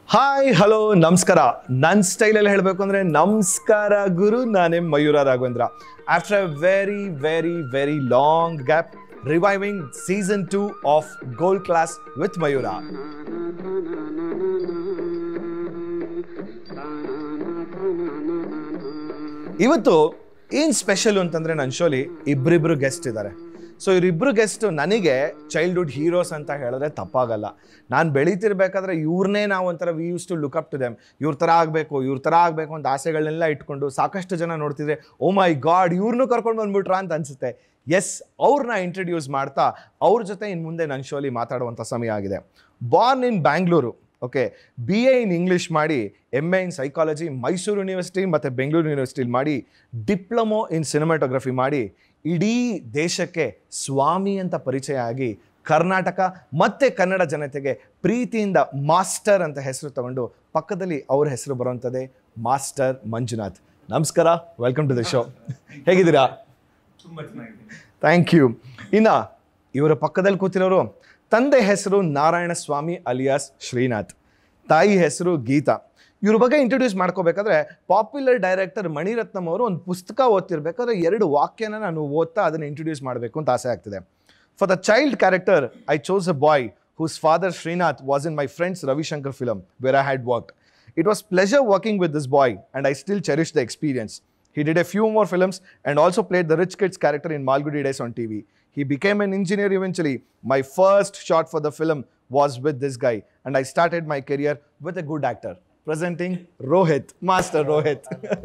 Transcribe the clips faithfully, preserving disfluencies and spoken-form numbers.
Hi hello ನಮಸ್ಕಾರ. ನನ್ನ ಸ್ಟೈಲಲ್ಲಿ ಹೇಳಬೇಕು ಅಂದರೆ ನಮಸ್ಕಾರ ಗುರು, ನಾನೇ Mayura Raghavendra. After a very very very long gap, reviving season two of gold class with Mayura. ಇವತ್ತು ಏನು ಸ್ಪೆಷಲ್ ಅಂತಂದರೆ ನನ್ನ ಶೋಲಿ ಇಬ್ಬರಿಬ್ಬರು ಗೆಸ್ಟ್ ಇದ್ದಾರೆ. ಸೊ ಇವರಿಬ್ಬರು ಗೆಸ್ಟು ನನಗೆ ಚೈಲ್ಡ್ಹುಡ್ ಹೀರೋಸ್ ಅಂತ ಹೇಳಿದ್ರೆ ತಪ್ಪಾಗಲ್ಲ. ನಾನು ಬೆಳೀತಿರ್ಬೇಕಾದ್ರೆ ಇವ್ರನ್ನೇ ನಾವು ಒಂಥರ we use to look up to them. ಇವ್ರ ಥರ ಆಗಬೇಕು ಇವ್ರ ಥರ ಆಗಬೇಕು ಅಂತ ಆಸೆಗಳನ್ನೆಲ್ಲ ಇಟ್ಕೊಂಡು ಸಾಕಷ್ಟು ಜನ ನೋಡ್ತಿದ್ರೆ ಓ ಮೈ ಗಾಡ್ ಇವ್ರನ್ನೂ ಕರ್ಕೊಂಡು ಬಂದ್ಬಿಟ್ರಾ ಅಂತ ಅನಿಸುತ್ತೆ. ಎಸ್, ಅವ್ರನ್ನ ಇಂಟ್ರಡ್ಯೂಸ್ ಮಾಡ್ತಾ ಅವ್ರ ಜೊತೆ ಇನ್ನು ಮುಂದೆ ನನ್ನ ಶೋಲಿ ಮಾತಾಡುವಂಥ ಸಮಯ ಆಗಿದೆ. Born in Bangalore, okay, B A in English ಮಾಡಿ, M A in psychology Mysuru university ಮತ್ತು ಬೆಂಗಳೂರು ಯೂನಿವರ್ಸಿಟಿಲಿ ಮಾಡಿ, ಡಿಪ್ಲೊಮೊ ಇನ್ ಸಿನಿಮಾಟೋಗ್ರಫಿ ಮಾಡಿ, ಇಡೀ ದೇಶಕ್ಕೆ ಸ್ವಾಮಿ ಅಂತ ಪರಿಚಯ ಆಗಿ ಕರ್ನಾಟಕ ಮತ್ತು ಕನ್ನಡ ಜನತೆಗೆ ಪ್ರೀತಿಯಿಂದ ಮಾಸ್ಟರ್ ಅಂತ ಹೆಸರು ತಗೊಂಡು ಪಕ್ಕದಲ್ಲಿ ಅವ್ರ ಹೆಸರು ಬರುವಂಥದ್ದೇ ಮಾಸ್ಟರ್ ಮಂಜುನಾಥ್. ನಮಸ್ಕಾರ, ವೆಲ್ಕಮ್ ಟು ದ ಶೋ. ಹೇಗಿದ್ದೀರಾ? ತುಂಬ ಚೆನ್ನಾಗಿದೆ, ಥ್ಯಾಂಕ್ ಯು. ಇನ್ನು ಇವರ ಪಕ್ಕದಲ್ಲಿ ಕೂತಿರೋರು, ತಂದೆ ಹೆಸರು ನಾರಾಯಣ ಸ್ವಾಮಿ ಅಲಿಯಾಸ್ ಶ್ರೀನಾಥ್, ತಾಯಿ ಹೆಸರು ಗೀತಾ. ಇವ್ರ ಬಗ್ಗೆ ಇಂಟ್ರೊಡ್ಯೂಸ್ ಮಾಡ್ಕೋಬೇಕಾದ್ರೆ ಪಾಪ್ಯುಲರ್ ಡೈರೆಕ್ಟರ್ ಮಣಿರತ್ನಂ ಅವರು ಒಂದು ಪುಸ್ತಕ ಓದ್ತಿರ್ಬೇಕಾದ್ರೆ ಎರಡು ವಾಕ್ಯನ ನಾನು ಓದ್ತಾ ಅದನ್ನು ಇಂಟ್ರೊಡ್ಯೂಸ್ ಮಾಡಬೇಕು ಅಂತ ಆಸೆ ಆಗ್ತಿದೆ. For the child character I chose a boy whose father Srinath was in my friend's Ravi Shankar film where I had worked. It was pleasure working with this boy and I still cherish the experience. He did a few more films and also played the rich kid's character in Malgudi Days on T V. He became an engineer eventually. My first shot for the film was with this guy and I started my career with a good actor. Presenting Rohit, Master Rohit.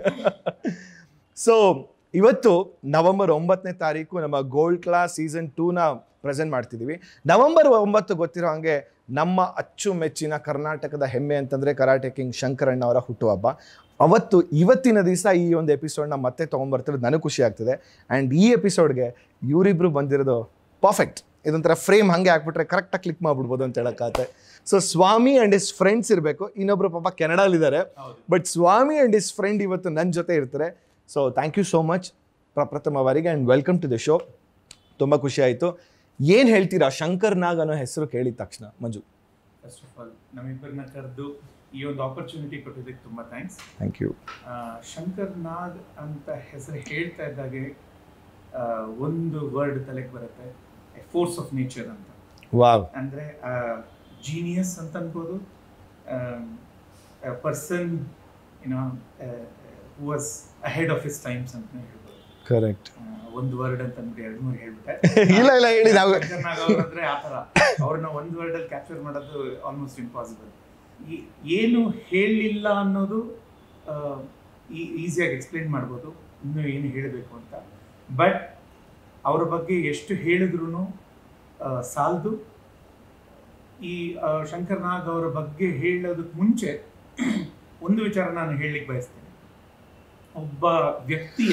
So, ಇವತ್ತು November ಒಂಬತ್ತನೇ ತಾರೀಕು ನಮ್ಮ gold class season ಟೂನ present ಮಾಡ್ತಿದ್ದೀವಿ. November ಒಂಬತ್ತು ಗೊತ್ತಿರೋ ಹಾಗೆ ನಮ್ಮ ಅಚ್ಚುಮೆಚ್ಚಿನ ಕರ್ನಾಟಕದ ಹೆಮ್ಮೆ ಅಂತಂದರೆ ಕರಾಟೆ ಕಿಂಗ್ ಶಂಕರಣ್ಣ ಅವರ ಹುಟ್ಟುಹಬ್ಬ. ಅವತ್ತು ಇವತ್ತಿನ ದಿವಸ ಈ ಒಂದು ಎಪಿಸೋಡ್ನ ಮತ್ತೆ ತೊಗೊಂಬರ್ತಿರೋದು ನನಗೆ ಖುಷಿ ಆಗ್ತಿದೆ. ಆ್ಯಂಡ್ ಈ ಎಪಿಸೋಡ್ಗೆ ಇವರಿಬ್ಬರು ಬಂದಿರೋದು ಪರ್ಫೆಕ್ಟ್. ಇದೊಂಥರ ಫ್ರೇಮ್ ಹಾಗೆ ಹಾಕ್ಬಿಟ್ರೆ ಕರೆಕ್ಟಾಗಿ ಕ್ಲಿಕ್ ಮಾಡಿಬಿಡ್ಬೋದು ಅಂತ ಹೇಳೋಕ್ಕಾಗತ್ತೆ. So Swami and his friends ಇರಬೇಕು. ಇನ್ನೊಬ್ರು ಪಾಪ ಕೆನಡಾಲಿದ್ದಾರೆ, but Swami and his friend ಇವತ್ತು ನನ್ನ ಜೊತೆ ಇರ್ತಾರೆ. So thank you so much ಪ್ರಪ್ರಥಮ ಬಾರಿಗೆ and welcome to the show. ತುಂಬ ಖುಷಿ ಆಯಿತು. ಏನು ಹೇಳ್ತೀರಾ ಶಂಕರ್ ನಾಗ್ ಅನ್ನೋ ಹೆಸರು ಕೇಳಿದ ತಕ್ಷಣ? ಮಂಜು, ಫಸ್ಟ್ ಆಫ್ ಆಲ್ ನಮ್ಮಿಬ್ಬರನ್ನ ಕರೆದು ಈ ಒಂದು ಆಪರ್ಚುನಿಟಿ ಕೊಟ್ಟಿದ್ದಕ್ಕೆ ತುಂಬ thanks. Thank you. Shankar Nag ಅಂತ ಹೆಸರು ಹೇಳ್ತಾ ಇದ್ದಾಗೆ ಒಂದು ವರ್ಡ್ ತಲೆಗೆ ಬರುತ್ತೆ, ಫೋರ್ಸ್ ಆಫ್ ನೇಚರ್ ಅಂತ. ವಾವ್. ಅಂದರೆ ಜೀನಿಯಸ್ ಅಂತ ಅನ್ಬೋದು, ಪರ್ಸನ್ ಏನೋ who was ahead of his times ಅಂತ ಹೇಳ್ಬೋದು. ಕರೆಕ್ಟ್. ಒಂದು ವರ್ಡ್ ಅಂತ ಅಂದ್ಬಿಟ್ಟು ಎರಡು ಮೂರು ಹೇಳ್ಬಿಟ್ಟೆ. ಇಲ್ಲ ಇಲ್ಲ ಹೇಳಿ. ನಾವು ಅಂದ್ರೆ ಆ ಥರ ಅವ್ರನ್ನ ಒಂದು ವರ್ಡಲ್ಲಿ ಕ್ಯಾಪ್ಚರ್ ಮಾಡೋದು ಆಲ್ಮೋಸ್ಟ್ ಇಂಪಾಸಿಬಲ್. ಏನು ಹೇಳಲಿಲ್ಲ ಅನ್ನೋದು ಈಸಿಯಾಗಿ ಎಕ್ಸ್ಪ್ಲೇನ್ ಮಾಡ್ಬೋದು, ಇನ್ನೂ ಏನು ಹೇಳಬೇಕು ಅಂತ. ಬಟ್ ಅವ್ರ ಬಗ್ಗೆ ಎಷ್ಟು ಹೇಳಿದ್ರು ಸಾಲದು. ಈ ಶಂಕರ್ ನಾಗ್ ಅವರ ಬಗ್ಗೆ ಹೇಳೋದಕ್ಕೆ ಮುಂಚೆ ಒಂದು ವಿಚಾರ ನಾನು ಹೇಳಲಿಕ್ಕೆ ಬಯಸ್ತೇನೆ. ಒಬ್ಬ ವ್ಯಕ್ತಿಯ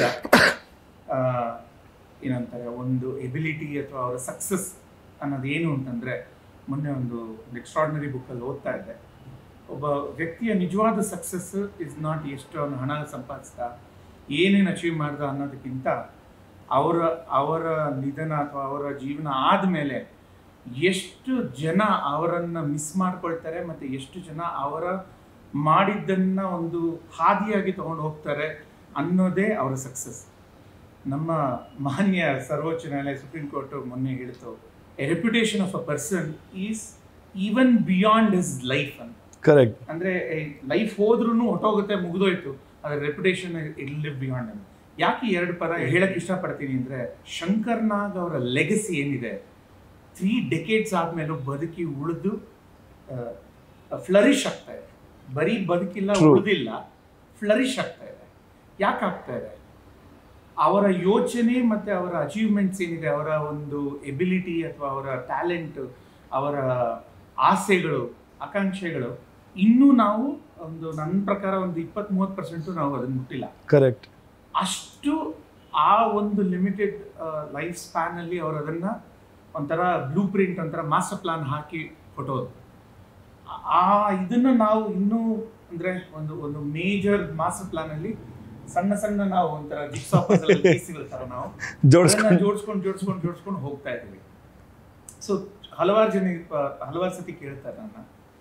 ಏನಂತಾರೆ ಒಂದು ಎಬಿಲಿಟಿ ಅಥವಾ ಅವರ ಸಕ್ಸಸ್ ಅನ್ನೋದು ಏನು ಅಂತಂದರೆ, ಮೊನ್ನೆ ಒಂದು ಎಕ್ಸ್ಟ್ರಾರ್ಡಿನರಿ ಬುಕ್ಕಲ್ಲಿ ಓದ್ತಾ ಇದ್ದೆ. ಒಬ್ಬ ವ್ಯಕ್ತಿಯ ನಿಜವಾದ ಸಕ್ಸಸ್ ಇಸ್ ನಾಟ್ ಎಷ್ಟು ಅವನು ಹಣ ಸಂಪಾದಿಸ್ದ, ಏನೇನು ಅಚೀವ್ ಮಾಡ್ದ ಅನ್ನೋದಕ್ಕಿಂತ ಅವರ ಅವರ ನಿಧನ ಅಥವಾ ಅವರ ಜೀವನ ಆದಮೇಲೆ ಎಷ್ಟು ಜನ ಅವರನ್ನು ಮಿಸ್ ಮಾಡ್ಕೊಳ್ತಾರೆ ಮತ್ತು ಎಷ್ಟು ಜನ ಅವರ ಮಾಡಿದ್ದನ್ನು ಒಂದು ಹಾದಿಯಾಗಿ ತೊಗೊಂಡು ಹೋಗ್ತಾರೆ ಅನ್ನೋದೇ ಅವರ ಸಕ್ಸಸ್. ನಮ್ಮ ಮಾನ್ಯ ಸರ್ವೋಚ್ಚ ನ್ಯಾಯಾಲಯ ಸುಪ್ರೀಂ ಕೋರ್ಟು ಮೊನ್ನೆ ಹೇಳ್ತು, a reputation of a person is even beyond his life ಅಂತ. ಕರೆಕ್ಟ್. ಅಂದರೆ ಲೈಫ್ ಹೋದ್ರೂ ಹೊಟ್ಟೋಗುತ್ತೆ, ಮುಗಿದೋಯ್ತು, ಅದರ ರೆಪ್ಯುಟೇಷನ್ ಇಟ್ ಲಿವ್ ಬಿಯಾಂಡ್ ಅಂತ. ಯಾಕೆ ಎರಡು ಪದ ಹೇಳಕ್ಕೆ ಇಷ್ಟಪಡ್ತೀನಿ ಅಂದರೆ, ಶಂಕರ್ ನಾಗ್ ಅವರ ಲೆಗಸಿ ಏನಿದೆ, ತ್ರೀ ಡೆಕೇಡ್ಸ್ ಆದಮೇಲೂ ಬದುಕಿ ಉಳಿದು ಫ್ಲರಿಶ್ ಆಗ್ತಾ ಇದೆ. ಬರೀ ಬದುಕಿಲ್ಲ, ಉಳಿದಿಲ್ಲ, ಫ್ಲರಿಶ್ ಆಗ್ತಾ ಇದೆ. ಯಾಕೆ ಆಗ್ತಾ ಇದೆ? ಅವರ ಯೋಚನೆ ಮತ್ತು ಅವರ ಅಚೀವ್ಮೆಂಟ್ಸ್ ಏನಿದೆ, ಅವರ ಒಂದು ಎಬಿಲಿಟಿ ಅಥವಾ ಅವರ ಟ್ಯಾಲೆಂಟ್, ಅವರ ಆಸೆಗಳು, ಆಕಾಂಕ್ಷೆಗಳು ಇನ್ನೂ ನಾವು ಒಂದು ನನ್ನ ಪ್ರಕಾರ ಒಂದು ಇಪ್ಪತ್ತ್ ಮೂವತ್ತು ಪರ್ಸೆಂಟು ನಾವು ಅದನ್ನು ಮುಟ್ಟಿಲ್ಲ. ಕರೆಕ್ಟ್. ಅಷ್ಟು ಆ ಒಂದು ಲಿಮಿಟೆಡ್ ಲೈಫ್ ಸ್ಪ್ಯಾನಲ್ಲಿ ಅವರು ಅದನ್ನು ಒಂಥರ ಬ್ಲೂ ಪ್ರಿಂಟ್, ಒಂಥರ ಮಾಸ್ಟರ್ ಪ್ಲಾನ್ ಹಾಕಿ ಕೊಟ್ಟೋದು. ಆ ಇದನ್ನು ನಾವು ಇನ್ನೂ ಅಂದರೆ ಒಂದು ಒಂದು ಮೇಜರ್ ಮಾಸ್ಟರ್ ಪ್ಲಾನಲ್ಲಿ ಸಣ್ಣ ಸಣ್ಣ ನಾವು ಒಂಥರ ಜಿಗ್ಸಾ ಪಜಲ್ ಪೀಸ್ಗಳ ಥರ ನಾವು ಜೋಡಿಸ್ಕೊಂಡು ಜೋಡಿಸ್ಕೊಂಡು ಜೋಡಿಸ್ಕೊಂಡು ಜೋಡಿಸ್ಕೊಂಡು ಹೋಗ್ತಾ ಇದ್ದೀವಿ. ಸೊ ಹಲವಾರು ಜನ ಹಲವಾರು ಸತಿ ಕೇಳ್ತಾರೆ ನನ್ನ,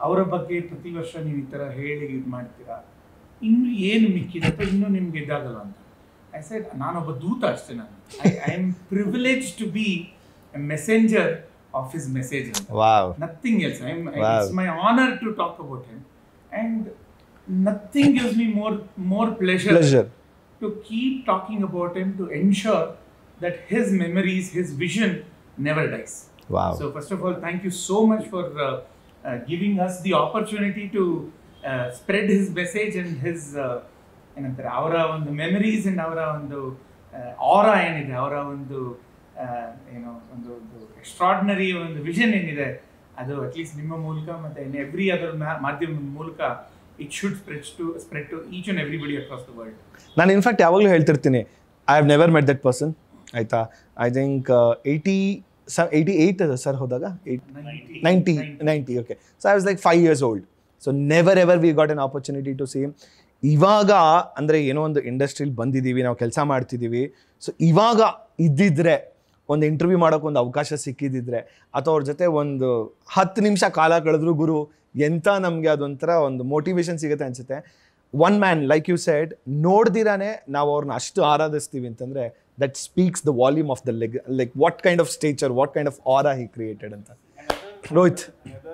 ಅವರ ಬಗ್ಗೆ ಪ್ರತಿ ವರ್ಷ ನೀವು ಈ ಥರ ಹೇಳಿ ಇದು ಮಾಡ್ತೀರಾ, ಇನ್ನು ಏನು ಮಿಕ್ಕಿದೆ ಅಥವಾ ಇನ್ನೂ ನಿಮ್ಗೆ ಇದಾಗಲ್ಲ ಅಂತ. ಐ ಸೆಡ್ ನಾನೊಬ್ಬ ದೂತ ಅಷ್ಟೇ, ನಾನು I I am privilege to be a messenger of his message ಅಂತ. Wow. Nothing else. I am Wow. It's my honour to talk about him and nothing gives me more more pleasure pleasure. to keep talking about him, to ensure that his memories, his vision never dies. Wow. So first of all, thank you so much for uh, uh, giving us the opportunity to uh, spread his message and his ಏನಂತಾರೆ ಅವರ ಒಂದು memories and ಅವರ ಒಂದು ಆರಾ ಏನಿದೆ, ಅವರ ಒಂದು ಏನೋ ಒಂದು ಒಂದು ಎಕ್ಸ್ಟ್ರಾರ್ಡಿನರಿ ಒಂದು ವಿಷನ್ ಏನಿದೆ, ಅದು ಅಟ್ಲೀಸ್ಟ್ ನಿಮ್ಮ ಮೂಲಕ ಮತ್ತು ಇನ್ ಎವ್ರಿ ಅದರ್ ಮಾಧ್ಯಮದ ಮೂಲಕ it should spread to spread to each and everybody across the world. ನಾನು ಇನ್ಫ್ಯಾಕ್ಟ್ ಯಾವಾಗಲೂ ಹೇಳ್ತಿರ್ತೀನಿ, I have never met that person, ಆಯಿತಾ. ಐ ಥಿಂಕ್ ಏಯ್ಟಿ ಸ ಏಯ್ಟಿ ಏಯ್ಟ್ ಅದ ಸರ್ ಹೋದಾಗ, eight ninety ninety okay. So I was like five years old. So never ever we got an opportunity to same. ಇವಾಗ ಅಂದರೆ ಏನೋ ಒಂದು ಇಂಡಸ್ಟ್ರಿಲಿ ಬಂದಿದ್ದೀವಿ, ನಾವು ಕೆಲಸ ಮಾಡ್ತಿದ್ದೀವಿ. ಸೊ ಇವಾಗ ಇದ್ದಿದ್ರೆ ಒಂದು ಇಂಟರ್ವ್ಯೂ ಮಾಡೋಕೆ ಒಂದು ಅವಕಾಶ ಸಿಕ್ಕಿದ್ದಿದ್ರೆ, ಅಥವಾ ಅವ್ರ ಜೊತೆ ಒಂದು ಹತ್ತು ನಿಮಿಷ ಕಾಲ ಕಳೆದ್ರು ಗುರು ಎಂಥ ನಮಗೆ ಅದೊಂಥರ ಒಂದು ಮೋಟಿವೇಶನ್ ಸಿಗುತ್ತೆ ಅನಿಸುತ್ತೆ. One man like you said, ನೋಡ್ದಿರಾನೆ ನಾವು ಅವ್ರನ್ನ ಅಷ್ಟು ಆರಾಧಿಸ್ತೀವಿ ಅಂತಂದರೆ that speaks the volume of the leg, like what kind of stature, what kind of aura he created ಅಂತ. Rohit.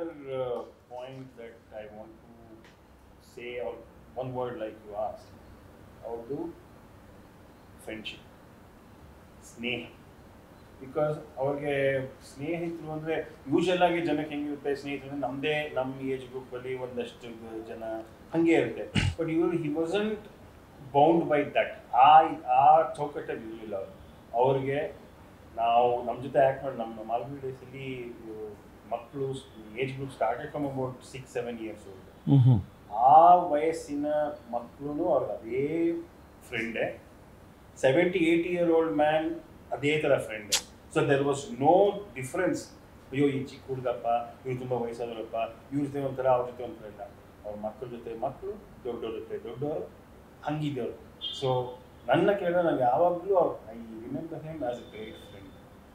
Say or one word like you asked, how to friendship, ಸ್ನೇಹ. Because ಅವ್ರಿಗೆ ಸ್ನೇಹಿತರು ಅಂದರೆ ಯೂಶಲ್ ಆಗಿ ಜನಕ್ಕೆ ಹೆಂಗಿರುತ್ತೆ, ಸ್ನೇಹಿತರು ಅಂದರೆ ನಮ್ಮದೇ ನಮ್ಮ ಏಜ್ ಗ್ರೂಪಲ್ಲಿ ಒಂದಷ್ಟು ಜನ ಹಾಗೆ ಇರುತ್ತೆ. ಬಟ್ ಇವರು he wasn't bound by that. ಆ ಆ ಚೌಕಟ್ಟಲ್ಲಿ ಇರಲಿಲ್ಲ ಅವರು. ಅವ್ರಿಗೆ ನಾವು ನಮ್ಮ ಜೊತೆ ಆ್ಯಕ್ಟ್ ಮಾಡಿ ನಮ್ಮ ಮಾಲ್ಗುಡಿ ಡೇಸಲ್ಲಿ ಮಕ್ಕಳು age group started from about six seven years old. ಆ ವಯಸ್ಸಿನ ಮಕ್ಕಳು ಅವ್ರಿಗೆ ಅದೇ ಫ್ರೆಂಡೇ. Seventy eighty year old man ಅದೇ ಥರ ಫ್ರೆಂಡೇ. So there was no difference. ಅಯ್ಯೋ ಈ ಚಿಕ್ಕ ಹುಡುಗಪ್ಪ, ಇವ್ರು ತುಂಬ ವಯಸ್ಸಾದವರಪ್ಪ, ಇವ್ರ ಜೊತೆ ಒಂಥರ, ಅವ್ರ ಜೊತೆ ಒಂಥರ ಇಲ್ಲ. ಅವ್ರ ಮಕ್ಕಳ ಜೊತೆ ಮಕ್ಕಳು, ದೊಡ್ಡವ್ರ ಜೊತೆ ದೊಡ್ಡವರು, ಹಂಗಿದ್ದವರು. ಸೊ ನನ್ನ ಕೇಳಿದ್ರೆ ನಾನು ಯಾವಾಗಲೂ ಅವ್ರು I remember him as a great friend.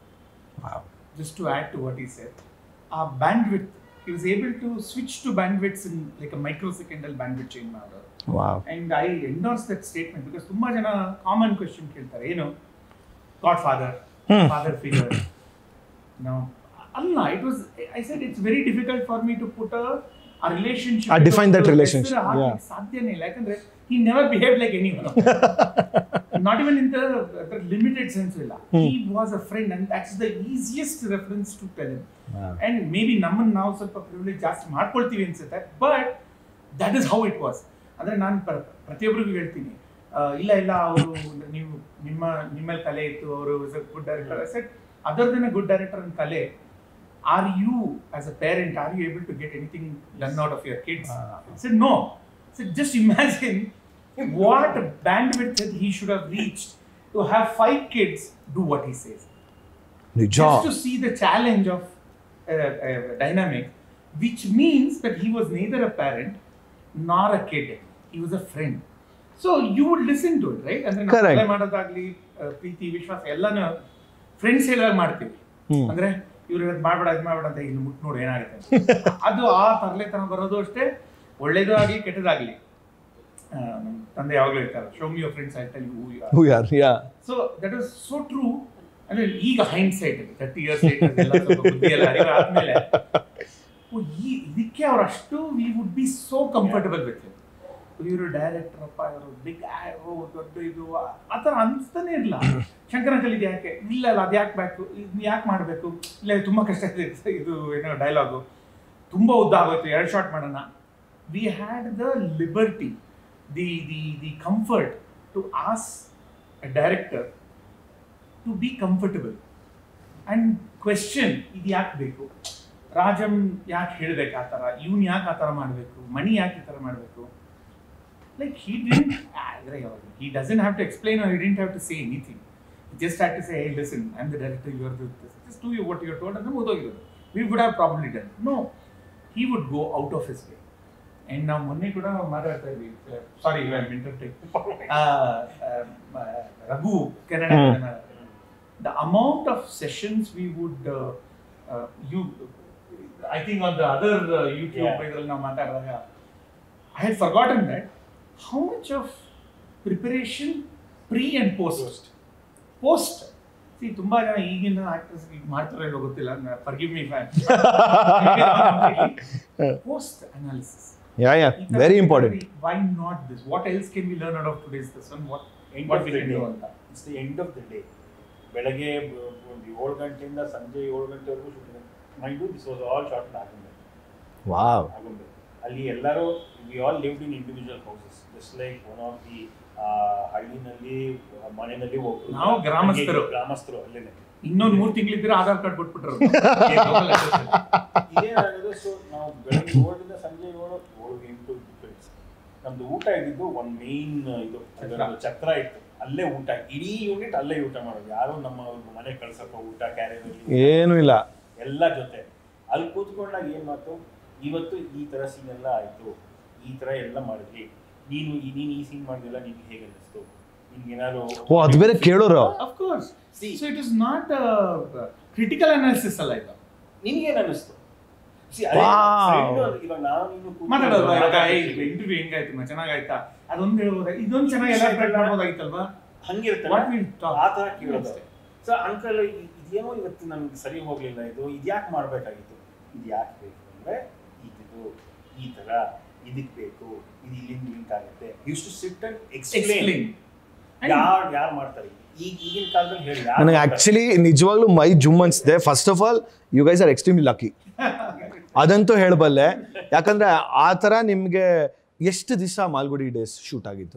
Just to add to what he said, our bandwidth, he was able to switch to bandwidths in like a microsecondal bandwidth change matter. Wow. And I endorse that statement because ತುಂಬಾ ಜನ common question ಕೇಳ್ತಾರೆ, ಏನು godfather, father figure. No, Allah, it was, I said it's very difficult for me to put a a relationship. I define that relationship. Yeah. ಸಾಧ್ಯನೇ ಇಲ್ಲ, ಯಾಕಂದ್ರೆ he never behaved like anyone. Not even in the, the limited sense illa. Hmm. He was a friend and that's the easiest reference to tell him. Wow. And maybe namman now ಸ್ವಲ್ಪ privilege ಜಾಸ್ತಿ ಮಾಡ್ಕೊಳ್ತೀವಿ ಅನ್ಸುತ್ತೆ, but that is how it was. ಅಂದ್ರೆ ನಾನು ಪ್ರತಿಯೊಬ್ಬರಿಗೂ ಹೇಳ್ತೀನಿ, ಇಲ್ಲ ಇಲ್ಲ ಅವರು ನೀವು ನಿಮ್ಮ ನಿಮ್ಮಲ್ಲಿ ಕಲೆ ಇತ್ತು, ಅವರು is a good director. I said other than a good director and ಕಲೆ, are you as a parent, are you able to get anything done out of your kids? I said no. I said just imagine what bandwidth that he should have reached to have five kids do what he says. Just to see the challenge of uh, uh, dynamic, which means that he was neither a parent nor a kid. He was a friend. So you would listen to it, right? And then apply ಮಾಡೋದಾಗ್ಲಿ, ಪ್ರೀತಿ ವಿಶ್ವಾಸ ಎಲ್ಲಾನು friends ಎಲ್ಲ ಮಾಡ್ತೀವಿ. ಅಂದ್ರೆ ಇವ್ರು ಇವತ್ತು ಮಾಡ್ಬೇಡ ಇದು ಮಾಡ್ಬೇಡ ಅಂತ ಇಲ್ಲಿ ಮುಟ್ಟು ನೋಡಿ ಏನಾಗುತ್ತೆ. ಅದು ಆ ತರಲೆತನ ಬರೋದು ಅಷ್ಟೇ, ಒಳ್ಳೇದು ಆಗಲಿ ಕೆಟ್ಟದಾಗ್ಲಿ. ನಮ್ಮ ತಂದೆ ಯಾವಾಗಲೂ ಹೇಳ್ತಾರೆ, show me your friends, I tell you who you are. So that is so true. ಅಂದ್ರೆ ಈಗ ಹೈಂಡ್ ಸೈಟ್ ತರ್ಟಿ ಇಯರ್ಸ್ ಎಲ್ಲ ಸ್ವಲ್ಪ ಬುದ್ಧಿ ಎಲ್ಲ ಅರಿವು ಆದ್ಮೇಲೆ ಈ ಇದಕ್ಕೆ ಅವ್ರು ಅಷ್ಟು we would be so comfortable with ಇವರು ಡೈರೆಕ್ಟರ್ ಅಪ್ಪ, ಇವರು ಬಿಗ್ ದೊಡ್ಡ ಇದು ಆ ಥರ ಅನಿಸ್ತಾನೆ ಇರಲಿಲ್ಲ. ಶಂಕರಂಕಲ್ ಇದು ಯಾಕೆ ಇಲ್ಲ ಅಲ್ಲ, ಅದು ಯಾಕೆ ಬೇಕು, ಇದನ್ನ ಯಾಕೆ ಮಾಡಬೇಕು, ಇಲ್ಲ ತುಂಬ ಕಷ್ಟ ಇದೆ ಇದು ಏನೋ ಡೈಲಾಗು ತುಂಬ ಉದ್ದ ಆಗೋಯ್ತು, ಎರಡು ಶಾರ್ಟ್ ಮಾಡೋಣ. We had the liberty, the the the comfort to as a director to be comfortable and question, ಇದು ಯಾಕೆ ಬೇಕು, ರಾಜಮ್ ಯಾಕೆ ಹೇಳಬೇಕು ಆ ಥರ, ಇವ್ನು ಯಾಕೆ ಆ ಥರ ಮಾಡಬೇಕು, ಮಣಿ ಯಾಕೆ ಈ ಥರ ಮಾಡಬೇಕು. Like he didn't, he doesn't have to explain or he didn't have to say anything. He just had to say, hey, listen, I'm the director, you are the, just do what you are told and then we would have probably done. No, he would go out of his way. And now, Monne kuda matarta idhi. Sorry, I'm interrupting. Uh, uh, Raghu, Canada. The amount of sessions we would, uh, uh, you, I think on the other uh, YouTube Yeah. ಇದ್ರಲ್ಲಿ ನಾವು ಮಾತಾಡಿದಾಗ I had forgotten that how much of preparation pre and post. Post. Post. See, ತುಂಬಾ ಜನ ಈಗಿನ actors ಈಗ ಮಾಡ್ತಾರೋ ಇಲ್ಲೋ ಗೊತ್ತಿಲ್ಲ, forgive me fan. Post analysis. Yeah, yeah, very important. Why not this? What else can we learn out of today's lesson? What End what of we the can day. do ಅಂತ? It's the end of the day. ಬೆಳಗ್ಗೆ ಒಂದು ಏಳು ಗಂಟೆಯಿಂದ ಸಂಜೆ ಏಳು ಗಂಟೆವರೆಗೂ shooting. Mind this was all short in Agumbe. Wow. Agumbe. ಅಲ್ಲಿ ಎಲ್ಲರೂ we all lived in individual houses. Just like one of the ಹಳ್ಳಿನಲ್ಲಿ ಮನೆಯಲ್ಲಿ ಒಬ್ಬರು ನಾವು ಗ್ರಾಮಸ್ಥರು. ಗ್ರಾಮಸ್ಥರು ಅಲ್ಲೇನೆ. ಇನ್ನೊಂದು ಮೂರು ತಿಂಗಳಿದ್ರೆ ಆಧಾರ್ ಕಾರ್ಡ್ ಕೊಟ್ಬಿಟ್ರು. ಇದೇನಾಗೋದು, ಸೊ ನಾವು ಬೆಳಗ್ಗೆ ಏಳರಿಂದ ಸಂಜೆ ಏಳು ಏಳು ಎಂಟು ಡಿಪೆಂಡ್ಸ್. ನಮ್ದು ಊಟ ಇದ್ದಿದ್ದು ಒಂದು ಮೇನ್ ಇದು ಅದರದ್ದು ಚಕ್ರ ಇತ್ತು, ಅಲ್ಲೇ ಊಟ, ಇಡೀ ಯೂನಿಟ್ ಅಲ್ಲೇ ಊಟ ಮಾಡೋದು. ಯಾರು ನಮ್ಮ ಮನೆ ಕಳ್ಸಪ್ಪ ಊಟ ಕ್ಯಾರಿಯರಲ್ಲಿ ಏನೂ ಇಲ್ಲ, ಎಲ್ಲ ಜೊತೆ ಅಲ್ಲಿ ಕೂತ್ಕೊಂಡಾಗ ಏನು ಮಾತು, ಇವತ್ತು ಈ ಥರ ಸೀನ್ ಎಲ್ಲ ಆಯಿತು, ಈ ಥರ ಎಲ್ಲ ಮಾಡಿದ್ವಿ, ನೀನು ನೀನು ಈ ಸೀನ್ ಮಾಡಿದಿಲ್ಲ, ನಿನ್ಗೆ ಹೇಗೆ ಅನ್ನಿಸ್ತು, ನಿನ್ಗೇನಾದ್ರು ಓ ಅದು ಬೇರೆ ಕೇಳೋರು. Of course. See, so it is not a critical analysis ಅಲ್ಲ ಇದು. ನಿನ್ಗೇನು ಅನ್ನಿಸ್ತು? ಇವಾಗ ನಾವು ನೀನು ಮಾತಾಡೋದು ಇಂಟರ್ವ್ಯೂ ಹೆಂಗಾಯ್ತು, ಚೆನ್ನಾಗಾಯ್ತಾ, ಅದೊಂದು ಹೇಳ್ಬೋದ, ಇದೊಂದು ಚೆನ್ನಾಗಿ ಎಲ್ಲ ಮಾಡ್ಬೋದಾಗಿತ್ತಲ್ವಾ, ಹಂಗಿರ್ತಲ್ಲ ಆ ಥರ ಕೇಳೋದು. ಸೊ ಅಂಕಲ್ ಇದೇನೋ ಇವತ್ತು ನಮ್ಗೆ ಸರಿ ಹೋಗ್ಲಿಲ್ಲ, ಇದು ಇದ್ಯಾಕೆ ಮಾಡ್ಬೇಕಾಗಿತ್ತು, ಇದು ಯಾಕೆ ಬೇಕು ಅಂದ್ರೆ ಇದು ಈ ತರ ಇದಕ್ಕೆ ಬೇಕು, ಇದು ಇಲ್ಲಿಂದ ಲಿಂಕ್ ಆಗುತ್ತೆ. Use to sit and explain. ಯಾರು ಯಾರು ಮಾಡ್ತಾರೆ ಈಗ ಈಗಿನ ಕಾಲದಲ್ಲಿ ಹೇಳಿ. ನನಗೆ ಆಕ್ಚುಲಿ ನಿಜವಾಗ್ಲೂ ಮೈ ಜುಮ್ ಅನ್ಸಿದೆ. First of all you guys are extremely lucky, ಅದಂತೂ ಹೇಳಬಲ್ಲೆ. ಯಾಕಂದ್ರೆ ಆ ಥರ ನಿಮಗೆ ಎಷ್ಟು ದಿವಸ ಮಾಲ್ಗುಡಿ ಡೇಸ್ ಶೂಟ್ ಆಗಿತ್ತು?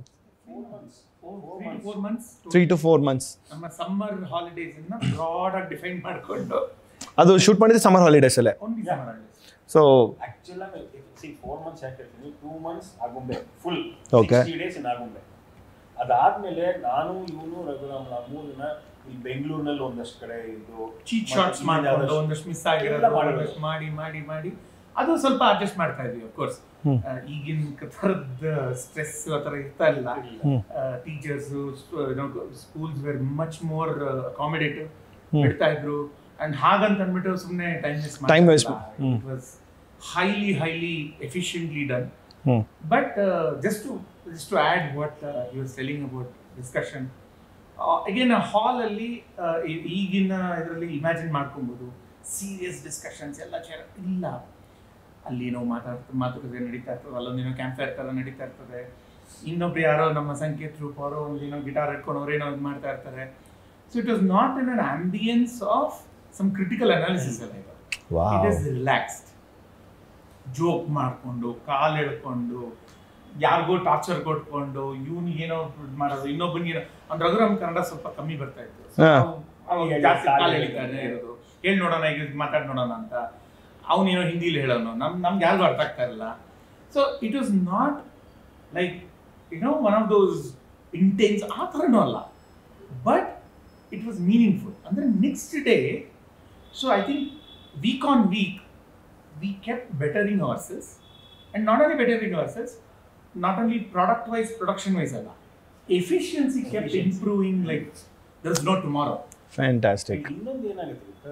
Three to four months. ನಮ್ಮ ಸಮ್ಮರ್ ಹಾಲಿಡೇಸ್ ಅನ್ನ ಬ್ರಾಡ್ ಆಗಿ ಡಿಫೈನ್ ಮಾಡ್ಕೊಂಡು ಅದು ಶೂಟ್ ಮಾಡಿದ್ರೆ ಸಮ್ಮರ್ ಹಾಲಿಡೇಸ್ ಅಲ್ಲೇ. Only summer holidays. So actually ಸಿ ಫೋರ್ ಮಂತ್ಸ್ ಯಾಕೆ ಹೇಳ್ತೀನಿ, two months Agumbe full Okay. Sixty days in Agumbe. ಅದಾದ್ಮೇಲೆ ನಾನು ಇವನು ರಘುರಾಮ್ ಮೂರು ದಿನ ಇಲ್ಲಿ ಬೆಂಗಳೂರಿನಲ್ಲಿ ಒಂದಷ್ಟು ಕಡೆ ಇದು ಚೀಟ್ ಶಾರ್ಟ್ಸ್ ಮಾಡ್ಕೊಂಡು ಒಂದಷ್ಟು ಮಿಸ್ ಆಗಿರೋದು ಒಂದಷ್ಟು ಮಾಡಿ ಮಾಡಿ ಮಾಡಿ ಅದು ಸ್ವಲ್ಪ ಅಡ್ಜಸ್ಟ್ ಮಾಡ್ತಾ ಇದ್ವಿ. ಅಫ್ಕೋರ್ಸ್ ಈಗಿನ ಥರದ ಸ್ಟ್ರೆಸ್ ಆ ಥರ ಇರ್ತಾ ಇಲ್ಲ. Teachers schools were much more accommodative ಬಿಡ್ತಾ ಇದ್ರು. ಅಂಡ್ ಹಾಗಂತ ಅಂದ್ಬಿಟ್ಟು ಸುಮ್ಮನೆ time waste Time waste. It was highly highly efficiently done. But just to just to add what you was telling about discussion, again hall ಅಲ್ಲಿ ಈಗಿನ ಇದರಲ್ಲಿ ಇಮ್ಯಾಜಿನ್ ಮಾಡ್ಕೊಬೋದು ಸೀರಿಯಸ್ ಡಿಸ್ಕಷನ್ಸ್ ಎಲ್ಲ ಚೇರ್ ಇಲ್ಲ. ಅಲ್ಲಿ ಏನೋ ಮಾತಾಡ್ತಾ ಮಾತುಕತೆ ನಡೀತಾ ಇರ್ತದೆ, ಅಲ್ಲೊಂದೇನೋ ಕ್ಯಾಂಪ್ ಫೈರ್ ಥರ ನಡೀತಾ ಇರ್ತದೆ, ಇನ್ನೊಬ್ರು ಯಾರೋ ನಮ್ಮ ಸಂಕೇತ್ ರೂಪ್ ಅವರು ಒಂದೇನೋ ಗಿಟಾರ್ ಇಟ್ಕೊಂಡು ಅವ್ರೇನೋ ಇದು ಮಾಡ್ತಾ ಇರ್ತಾರೆ. So it was not in an ambiance of some critical analysis ಅಲ್ಲ ಇದು. ಇಟ್ ಈಸ್ ರಿಲ್ಯಾಕ್ಸ್ಡ್, ಜೋಕ್ ಮಾಡಿಕೊಂಡು ಕಾಲು ಎಳ್ಕೊಂಡು ಯಾರಿಗೋ ಟಾರ್ಚರ್ ಕೊಟ್ಕೊಂಡು ಇವ್ನಿಗೆ ಏನೋ ಮಾಡೋದು, ಇನ್ನೊಬ್ಬನಿಗೆ ಅವ್ನು ರಘುರಾಮ್ ಕನ್ನಡ ಸ್ವಲ್ಪ ಕಮ್ಮಿ ಬರ್ತಾ ಇತ್ತು, ಜಾಸ್ತಿ ಕಾಲು ಎಳಿತಾನೆ ಇರೋದು, ಹೇಳಿ ನೋಡೋಣ ಈಗ ಮಾತಾಡಿ ನೋಡೋಣ ಅಂತ, ಅವನೇನೋ ಹಿಂದಿಲಿ ಹೇಳೋನು, ನಮ್ ನಮ್ಗೆ ಯಾರಿಗೂ ಅರ್ಥ ಆಗ್ತಾ ಇರಲಿಲ್ಲ. So it was not like you know one of those intense ಆ ಥರನೂ ಅಲ್ಲ, ಬಟ್ ಇಟ್ ವಾಸ್ ಮೀನಿಂಗ್ಫುಲ್. ಅಂದರೆ next day, so I think week on week we kept bettering ourselves, and not only bettering ourselves, not only product wise production wise ಅಲ್ಲ, efficiency kept improving like there is no tomorrow. Fantastic. ಇನ್ನೊಂದು ಏನಾಗುತ್ತೆ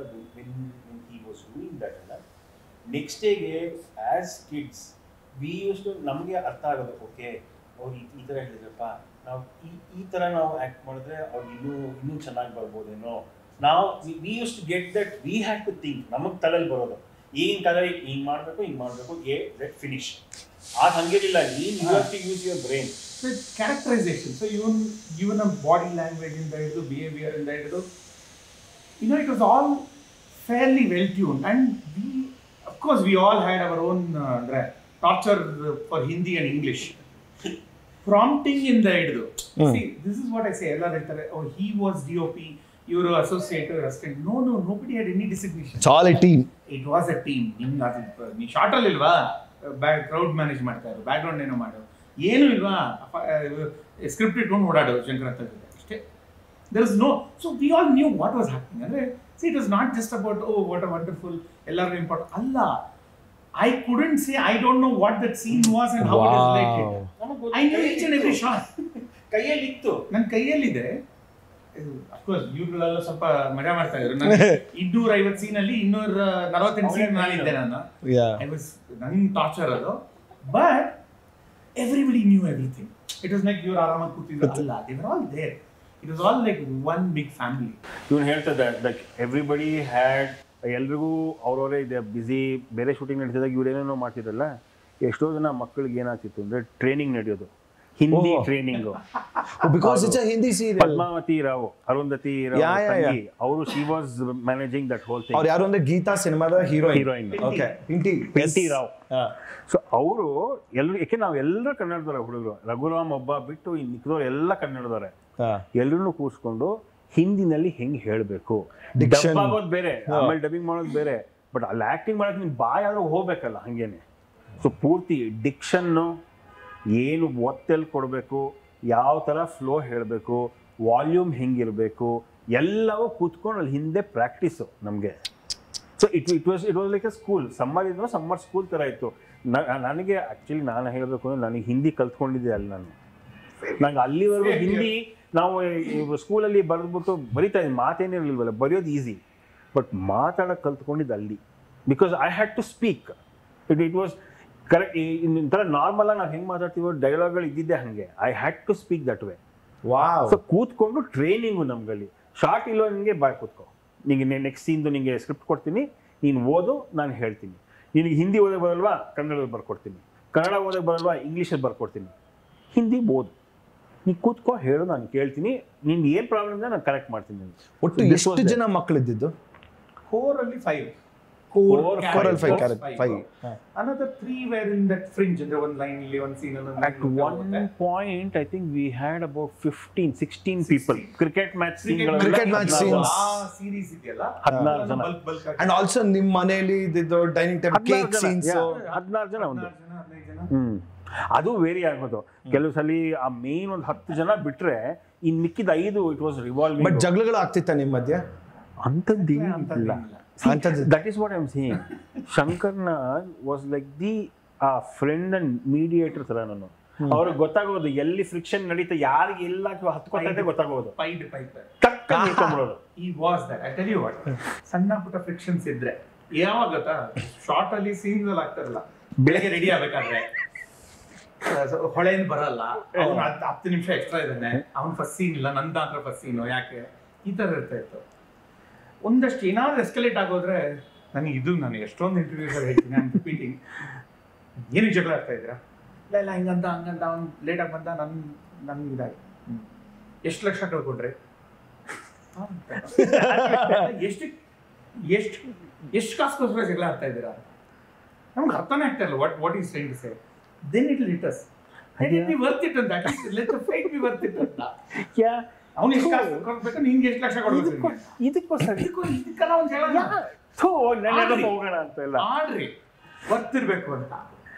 he was doing that ಅಲ್ಲ, next ಡೇಗೆ as kids we use to ನಮಗೆ ಅರ್ಥ ಆಗೋದು, okay ಅವ್ರು ಈ ಥರ ಹೇಳಿದ್ರಪ್ಪ, ನಾವು ಈ ಈ ಥರ ನಾವು ಆ್ಯಕ್ಟ್ ಮಾಡಿದ್ರೆ ಅವ್ರು ಇನ್ನೂ ಇನ್ನೂ ಚೆನ್ನಾಗಿ ಬರ್ಬೋದೇನೋ. ನಾವು we use to get that, we have to think, ನಮಗೆ ತಲೆಯಲ್ಲಿ ಬರೋದು ಈಗಿನ ಕಾಲದಲ್ಲಿ ಹಿಂಗೆ ಮಾಡಬೇಕು ಹಿಂಗೆ ಮಾಡಬೇಕು ಎ ದಟ್ ಫಿನಿಶ್. ಆಗ ಹಂಗೇನಿಲ್ಲ, ನೀನು you have to use your brain. So characterisation, so even even body language ಇಂದ ಹಿಡಿದು ಬಿಹೇವಿಯರ್ ಇಂದ ಹಿಡಿದು you know, it was all fairly well tuned, and we, of course, we all had our own uh, torture for Hindi and English. Prompting in the hidu. Mm. See, this is what I say. Ella ಹೇಳ್ತಾರೆ, oh, he was D O P, you were associate or assistant. No, no, nobody had any designation. It's all a team. It was a team. ನಿಮ್ಗೆ ಅದು ನೀ short ಅಲ್ಲಿ ಇಲ್ವಾ, back crowd manage ಮಾಡ್ತಾ ಇದ್ರು, back ground ಏನೋ ಮಾಡೋದು, ಏನು ಇಲ್ವಾ, ಸ್ಕ್ರಿಪ್ಟ್ ಇಟ್ಕೊಂಡು ಓಡಾಡೋದು ಶಂಕರತ್ತ ಜೊತೆ ಅಷ್ಟೇ. There is no, so we all knew what was happening. And see, it was not just about, oh, what a wonderful, ಎಲ್ಲರೂ important. Allah, I couldn't say, I don't know what that scene was and how wow. it is related. I knew each and every shot. ಕೈಯಲ್ಲಿ ಇತ್ತು, ನನ್ನ ಕೈಯಲ್ಲಿದೆ, of course ಇವ್ರುಗಳೆಲ್ಲ ಸ್ವಲ್ಪ ಮಜಾ ಮಾಡ್ತಾ ಇದ್ರು. ನಾನು ಇನ್ನೂರ ಐವತ್ತು ಸೀನ್ ಅಲ್ಲಿ ಇನ್ನೂರ ನಲವತ್ತೆಂಟು ಸೀನ್ ನಾನಿದ್ದೆ ನಾನು. ಐ ವಾಸ್ ನನ್ ಟಾರ್ಚರ್ ಅದು. But everybody knew everything. It was like ಇವ್ರು ಆರಾಮಾಗಿ ಕೂತಿದ್ರು. ಅಲ್ಲ, they were all there. It was all like one big family. ಇವನು ಹೇಳ್ತದೆ ಲೈಕ್ ಎವ್ರಿಬಡಿ ಹ್ಯಾಡ್, ಎಲ್ರಿಗೂ ಅವ್ರವರೇ ಇದೆ ಬ್ಯುಸಿ. ಬೇರೆ ಶೂಟಿಂಗ್ ನಡೀತಿದಾಗ ಇವ್ರು ಏನೇನೋ ಮಾಡ್ತಿದ್ರಲ್ಲ, ಎಷ್ಟೋ ಜನ ಮಕ್ಕಳಿಗೆ ಏನಾಗ್ತಿತ್ತು ಅಂದ್ರೆ ಟ್ರೈನಿಂಗ್ ನಡೆಯೋದು, Hindi training. Because it's a Hindi serial. Padmavathi Rao, Arundhati Rao ತಂಗಿ, ಅವರು she was managing that whole thing. ಅವ್ರು ಯಾರು ಅಂದ್ರೆ ಗೀತಾ ಸಿನಿಮಾದ heroine. Heroine okay, Pinti Pinti Rao. So ಅವರು ಎಲ್ಲರೂ, ಯಾಕೆ ನಾವು ಎಲ್ಲರೂ ಕನ್ನಡದವ್ರೆ ಹುಡುಗರು, ರಘುರಾಮ್ ಒಬ್ಬ ಬಿಟ್ಟು ಇನ್ನು ಮಿಕ್ಕಿದವ್ರು ಎಲ್ಲ ಕನ್ನಡದವ್ರೆ. ಎಲ್ಲರನ್ನೂ ಕೂರಿಸ್ಕೊಂಡು ಹಿಂದಿನಲ್ಲಿ ಹೆಂಗ್ ಹೇಳ್ಬೇಕು, ಡಬ್ ಆಗೋದು ಬೇರೆ, ಆಮೇಲೆ ಡಬ್ಬಿಂಗ್ ಮಾಡೋದು ಬೇರೆ, ಬಟ್ ಅಲ್ಲಿ ಆಕ್ಟಿಂಗ್ ಮಾಡಕ್ ನಿನ್ ಬಾಯ್ ಆದ್ರೂ ಹೋಗ್ಬೇಕಲ್ಲ ಹಂಗೇನೆ. ಸೊ ಪೂರ್ತಿ ಡಿಕ್ಷನ್ನು ಏನು ಒತ್ತೆಲ್ಲಿ ಕೊಡಬೇಕು, ಯಾವ ಥರ ಫ್ಲೋ ಹೇಳಬೇಕು, ವಾಲ್ಯೂಮ್ ಹೆಂಗಿರಬೇಕು, ಎಲ್ಲವೂ ಕೂತ್ಕೊಂಡು ಅಲ್ಲಿ ಹಿಂದೆ ಪ್ರಾಕ್ಟೀಸು ನಮಗೆ. So it it was it was like a school. Summer ಇದ್ರು ಸಮ್ಮರ್ ಸ್ಕೂಲ್ ಥರ ಇತ್ತು. ನನಗೆ ಆ್ಯಕ್ಚುಲಿ ನಾನು ಹೇಳಬೇಕು ಅಂದರೆ ನನಗೆ ಹಿಂದಿ ಕಲ್ತ್ಕೊಂಡಿದ್ದೆ ಅಲ್ಲಿ. ನಾನು ನಂಗೆ ಅಲ್ಲಿವರೆಗೂ ಹಿಂದಿ ನಾವು ಸ್ಕೂಲಲ್ಲಿ ಬರೆದ್ಬಿಟ್ಟು ಬರಿತಾ ಇದ್ದೀನಿ, ಮಾತೇನಿರಲಿಲ್ವಲ್ಲ, ಬರೆಯೋದು ಈಸಿ, ಬಟ್ ಮಾತಾಡೋಕೆ ಕಲ್ತ್ಕೊಂಡಿದ್ದು ಅಲ್ಲಿ. Because I had to speak. It it was correct. ಇಂಥರ ನಾರ್ಮಲ್ ಆಗಿ ನಾವು ಹೆಂಗೆ ಮಾತಾಡ್ತೀವೋ ಡೈಲಾಗ್ಗಳು ಇದ್ದಿದ್ದೆ ಹಾಗೆ. I had to speak that way. Wow. So ಕೂತ್ಕೊಂಡು ಟ್ರೈನಿಂಗು ನಮ್ಗಲ್ಲಿ. ಶಾರ್ಟ್ ಇಲ್ಲೋ ನಿನಗೆ ಬಾಯ್ ಕೂತ್ಕೋ, ನಿಮಗೆ ನೆಕ್ಸ್ಟ್ ಸೀನ್ದು ನಿಮಗೆ ಸ್ಕ್ರಿಪ್ಟ್ ಕೊಡ್ತೀನಿ, ನೀನು ಓದು, ನಾನು ಹೇಳ್ತೀನಿ. ನಿನಗೆ ಹಿಂದಿ ಓದೋಕೆ ಬರಲ್ವಾ, ಕನ್ನಡದಲ್ಲಿ ಬರ್ಕೊಡ್ತೀನಿ. ಕನ್ನಡ ಓದೋಕೆ ಬರಲ್ವಾ, ಇಂಗ್ಲೀಷಲ್ಲಿ ಬರ್ಕೊಡ್ತೀನಿ. ಹಿಂದಿ ಓದು, ನೀನು ಕೂತ್ಕೋ, ಹೇಳು, ನಾನು ಕೇಳ್ತೀನಿ. ನಿನ್ಗೆ ಏನು ಪ್ರಾಬ್ಲಮ್ ಇದೆ ನಾನು ಕರೆಕ್ಟ್ ಮಾಡ್ತೀನಿ. ಒಟ್ಟು ಎಷ್ಟು ಜನ ಮಕ್ಕಳಿದ್ದು? ಫೋರ್ ಅಲ್ಲಿ five. Four, four and five, correct, five. Another three were in that fringe. There one line, one scene, another line. At one point, I think we had about fifteen, sixteen people. Cricket match scene. Cricket match scenes. Ah, series ಇದೆಯಲ್ಲ. ಹದಿನಾರು ಜನ. Bulk bulk. And also ನಿಮ್ಮ ಮನೆಯಲ್ಲಿ ಇದ್ದಿದ್ದು dining table cake scenes. ಹದಿನಾರು ಜನ ಒಂದು. ಹ್ಮ್. ಅದು ವೇರಿ ಆಗೋದು. ಕೆಲವು ಸಲ ಆ ಮೇನ್ ಒಂದು ಹತ್ತು ಜನ ಬಿಟ್ರೆ ಇನ್ ಮಿಕ್ಕಿದ ಐದು ಇಟ್ ವಾಸ್ ರಿವಾಲ್ವಿಂಗ್. ಬಟ್ ಜಗಳಗಳು ಆಗ್ತಿತ್ತ ನಿಮ್ಮ ಮಧ್ಯೆ? ಅಂತದ್ದು ಇಲ್ಲ. That is what I'm saying. ಶಂಕರ್ನ was like the friend and mediator ತರ. ನಾನು ಅವ್ರಿಗೆ ಗೊತ್ತಾಗೋದು ಎಲ್ಲಿ ಫ್ರಿಕ್ಷನ್ ನಡೀತಾ, ಯಾರಿಗೆ ಎಲ್ಲ ಹತ್ಕೊತಾ ಗೊತ್ತಾಗೋದು. ಪೈಡ್ ಪೈಪ್ ಟಕ್ ನಿಲ್ಕೊಂಡ್ಬಿಡೋದು. ಈ was that. I tell you what, ಸಣ್ಣ ಪುಟ್ಟ ಫ್ರಿಕ್ಷನ್ಸ್ ಇದ್ರೆ ಯಾವಾಗ ಗೊತ್ತಾ, ಶಾರ್ಟ್ ಅಲ್ಲಿ ಸೀನ್ಸ್ ಅಲ್ಲಿ ಆಗ್ತಾರಲ್ಲ, ಬೆಳಗ್ಗೆ ರೆಡಿ ಆಗ್ಬೇಕಾದ್ರೆ ಹೊಳೆಯಿಂದ ಬರಲ್ಲ, ಅವ್ನು ಹತ್ತು ನಿಮಿಷ ಎಕ್ಸ್ಟ್ರಾ ಇದ್ದಾನೆ, ಅವ್ನು ಫಸ್ಟ್ ಸೀನ್ ಇಲ್ಲ, ನಂದ ಹತ್ರ ಫಸ್ಟ್ ಸೀನು, ಯಾಕೆ ಈ ತರ ಇರ್ತಾ ಇತ್ತು. ಒಂದಷ್ಟು ಏನಾದ್ರು ಎಸ್ಕಲೇಟ್ ಆಗೋದ್ರೆ ನನಗೆ ಇದು, ನಾನು ಎಷ್ಟೊಂದು ಇಂಟರ್ವ್ಯೂಸ್ ಹೇಳ್ತೀನಿ, ನಾನು ರಿಪೀಟಿಂಗ್, ಏನಕ್ಕೆ ಜಗಳ ಆಗ್ತಾ ಇದ್ದೀರಾ, ಇಲ್ಲ ಇಲ್ಲ ಹಿಂಗಂತ ಹಂಗಂತ, ಅವ್ನು ಲೇಟಾಗಿ ಬಂದ, ನನ್ ನನ್ಗೆ ಇದಾಗಿ ಎಷ್ಟು ಲಕ್ಷ ಕಳ್ಕೊಂಡ್ರೆ, ಎಷ್ಟು ಎಷ್ಟು ಎಷ್ಟು ಕಾಸ್ಗೋಸ್ಕರ ಜಗಳ ಆಗ್ತಾ ಇದ್ದೀರಾ, ನಮ್ಗೆ ಅರ್ಥನೇ ಆಗ್ತಾ ಇಲ್ಲ what what is trying to say. Then it will hit us. Let it be worth it ಅಂತ, let the fight be worth it ಅಂತ. ಯಾ ಅವ್ನು ಎಷ್ಟು ಕಾಸು ಕೊಡ್ಬೇಕು, ನಿಂಗೆ ಎಷ್ಟು ಲಕ್ಷ ಕೊಡ್ಬೇಕು, ಇದಕ್ಕೋಸ್ಕರ ಇದಕ್ಕೆಲ್ಲ ಒಂದು ಜಗಳ ಹೋಗೋಣ ಅಂತ ಇಲ್ಲ, ಆಡ್ರಿ ಬರ್ತಿರ್ಬೇಕು ಅಂತ.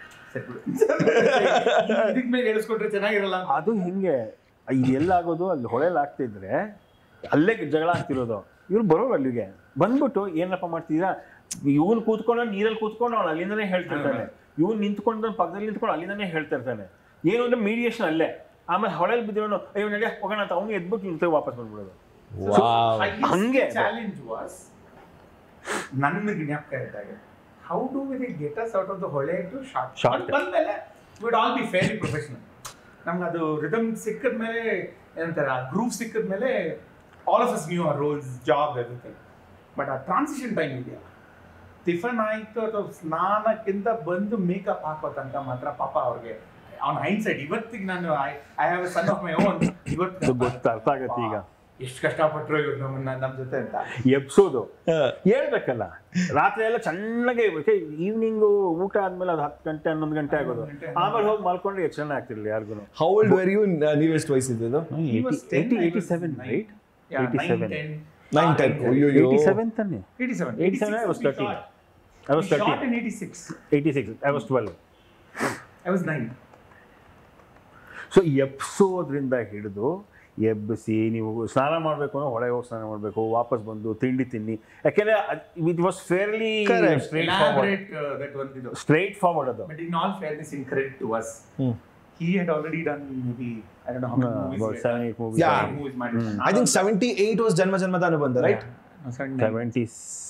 ಇದಕ್ ಮೇಲೆ ಹೇಳಿಸ್ಕೊಟ್ರೆ ಚೆನ್ನಾಗಿರಲ್ಲ. ಅದು ಹಿಂಗೆ ಇದೆಲ್ಲ ಆಗೋದು ಅಲ್ಲಿ ಹೊಳೆಯಲ್ಲಿ ಆಗ್ತಿದ್ರೆ ಅಲ್ಲೇ ಜಗಳ ಆಗ್ತಿರೋದು. ಇವ್ರು ಬರೋರು ಅಲ್ಲಿಗೆ ಬಂದ್ಬಿಟ್ಟು ಏನಪ್ಪ ಮಾಡ್ತಿದ್ದೀರಾ, ಇವ್ನು ಕೂತ್ಕೊಂಡು ನೀರಲ್ಲಿ ಕೂತ್ಕೊಂಡು ಅವ್ನು ಅಲ್ಲಿಂದನೇ ಹೇಳ್ತಿರ್ತಾನೆ, ಇವ್ನು ನಿಂತ್ಕೊಂಡು ಪಕ್ಕದಲ್ಲಿ ನಿಂತ್ಕೊಂಡು ಅಲ್ಲಿಂದನೇ ಹೇಳ್ತಾ ಇರ್ತಾನೆ. ಏನು ಅಂದ್ರೆ ಮೀಡಿಯೇಷನ್ ಅಲ್ಲೇ. ಆಮೇಲೆ ಹೊಳೆಯಲ್ಲಿ ಬಿದ್ದಿರೋನು ಅಯ್ಯೋ ನಡೆ ಹೋಗೋಣ ಅಂತ ಅವ್ನು ಎದ್ಬಿಟ್ಟು ನಿಂತ ವಾಪಸ್ ಬಂದ್ಬಿಡೋದು. ಹಂಗೆ ಚಾಲೆಂಜ್ ವಾಸ್ ನನ್ನ ಜ್ಞಾಪಕ ಇದ್ದಾಗ, how do we get us out of the ಹೊಳೆ ಟು ಶಾರ್ಟ್ ಶಾರ್ಟ್ ಬಂದ್ಮೇಲೆ would all be fairly professional. ನಮ್ಗೆ ಅದು ರಿದಮ್ ಸಿಕ್ಕಿದ ಮೇಲೆ ಏನಂತಾರೆ, ಆ ಗ್ರೂವ್ ಸಿಕ್ಕಿದ ಮೇಲೆ all of us knew our roles, job, everything. But ಆ ಟ್ರಾನ್ಸಿಷನ್ ಟೈಮ್ ಇದೆಯಲ್ಲ, ಟಿಫನ್ ಆಯ್ತು ಅಥವಾ ಸ್ನಾನಕ್ಕಿಂತ ಬಂದು ಮೇಕಪ್ ಹಾಕೋ ತನಕ ಮಾತ್ರ ಪಾಪ ಅವ್ರಿಗೆ ಅವ್ನ ಹೈಂಡ್ ಸೈಡ್ ಇವತ್ತಿಗೆ ನಾನು I I have a son of my own, ಇವತ್ತು ಗೊತ್ತ ಅರ್ಥ ಆಗತ್ತೆ ಈಗ ಎಷ್ಟು ಕಷ್ಟಪಟ್ಟರು ಇವ್ರು ನಮ್ಮನ್ನ ನಮ್ಮ ಜೊತೆ ಅಂತ ಎಬ್ಸೋದು. ಹೇಳ್ಬೇಕಲ್ಲ, ರಾತ್ರಿ ಎಲ್ಲ ಚೆನ್ನಾಗಿ ಈವ್ನಿಂಗು ಊಟ ಆದ್ಮೇಲೆ ಅದು ಹತ್ತು ಗಂಟೆ ಹನ್ನೊಂದು ಗಂಟೆ ಆಗೋದು, ಆಮೇಲೆ ಹೋಗಿ ಮಲ್ಕೊಂಡ್ರೆ ಎಷ್ಟು ಚೆನ್ನಾಗಿ ಆಗ್ತಿರ್ಲಿಲ್ಲ ಯಾರಿಗೂ. How old were you? ನೀವು ಎಷ್ಟು ವಯಸ್ಸಿದ್ದು? Eighty seven right? Eighty seven nine ten eighty seven ತಾನೆ? Eighty seven eighty seven I was thirteen. I was thirteen. in eighty-six. eighty-six. I was twelve. I was nine. So ಎಬ್ಸೋದ್ರಿಂದ ಹಿಡಿದು ಎಬ್ಬಿಸಿ ನೀವು ಸ್ನಾನ ಮಾಡಬೇಕು ಅಂದ್ರೆ ಹೊಳೆ ಹೋಗಿ ಸ್ನಾನ ಮಾಡಬೇಕು, ವಾಪಸ್ ಬಂದು ತಿಂಡಿ ತಿನ್ನಿ. ಯಾಕೆಂದ್ರೆ it was fairly straight forward. Straight forward ಅದು. But in all fairness, in credit to us, he had already done maybe I don't know how many Uh, movies. about he had seven, done. eight movies. Yeah. Seven movies ಮಾಡಿದ್ರು. Hmm. I think ನಾನು- seventy-eight was Janma Janmada Anubandha, right? Yeah. No, seventy-nine. seventy,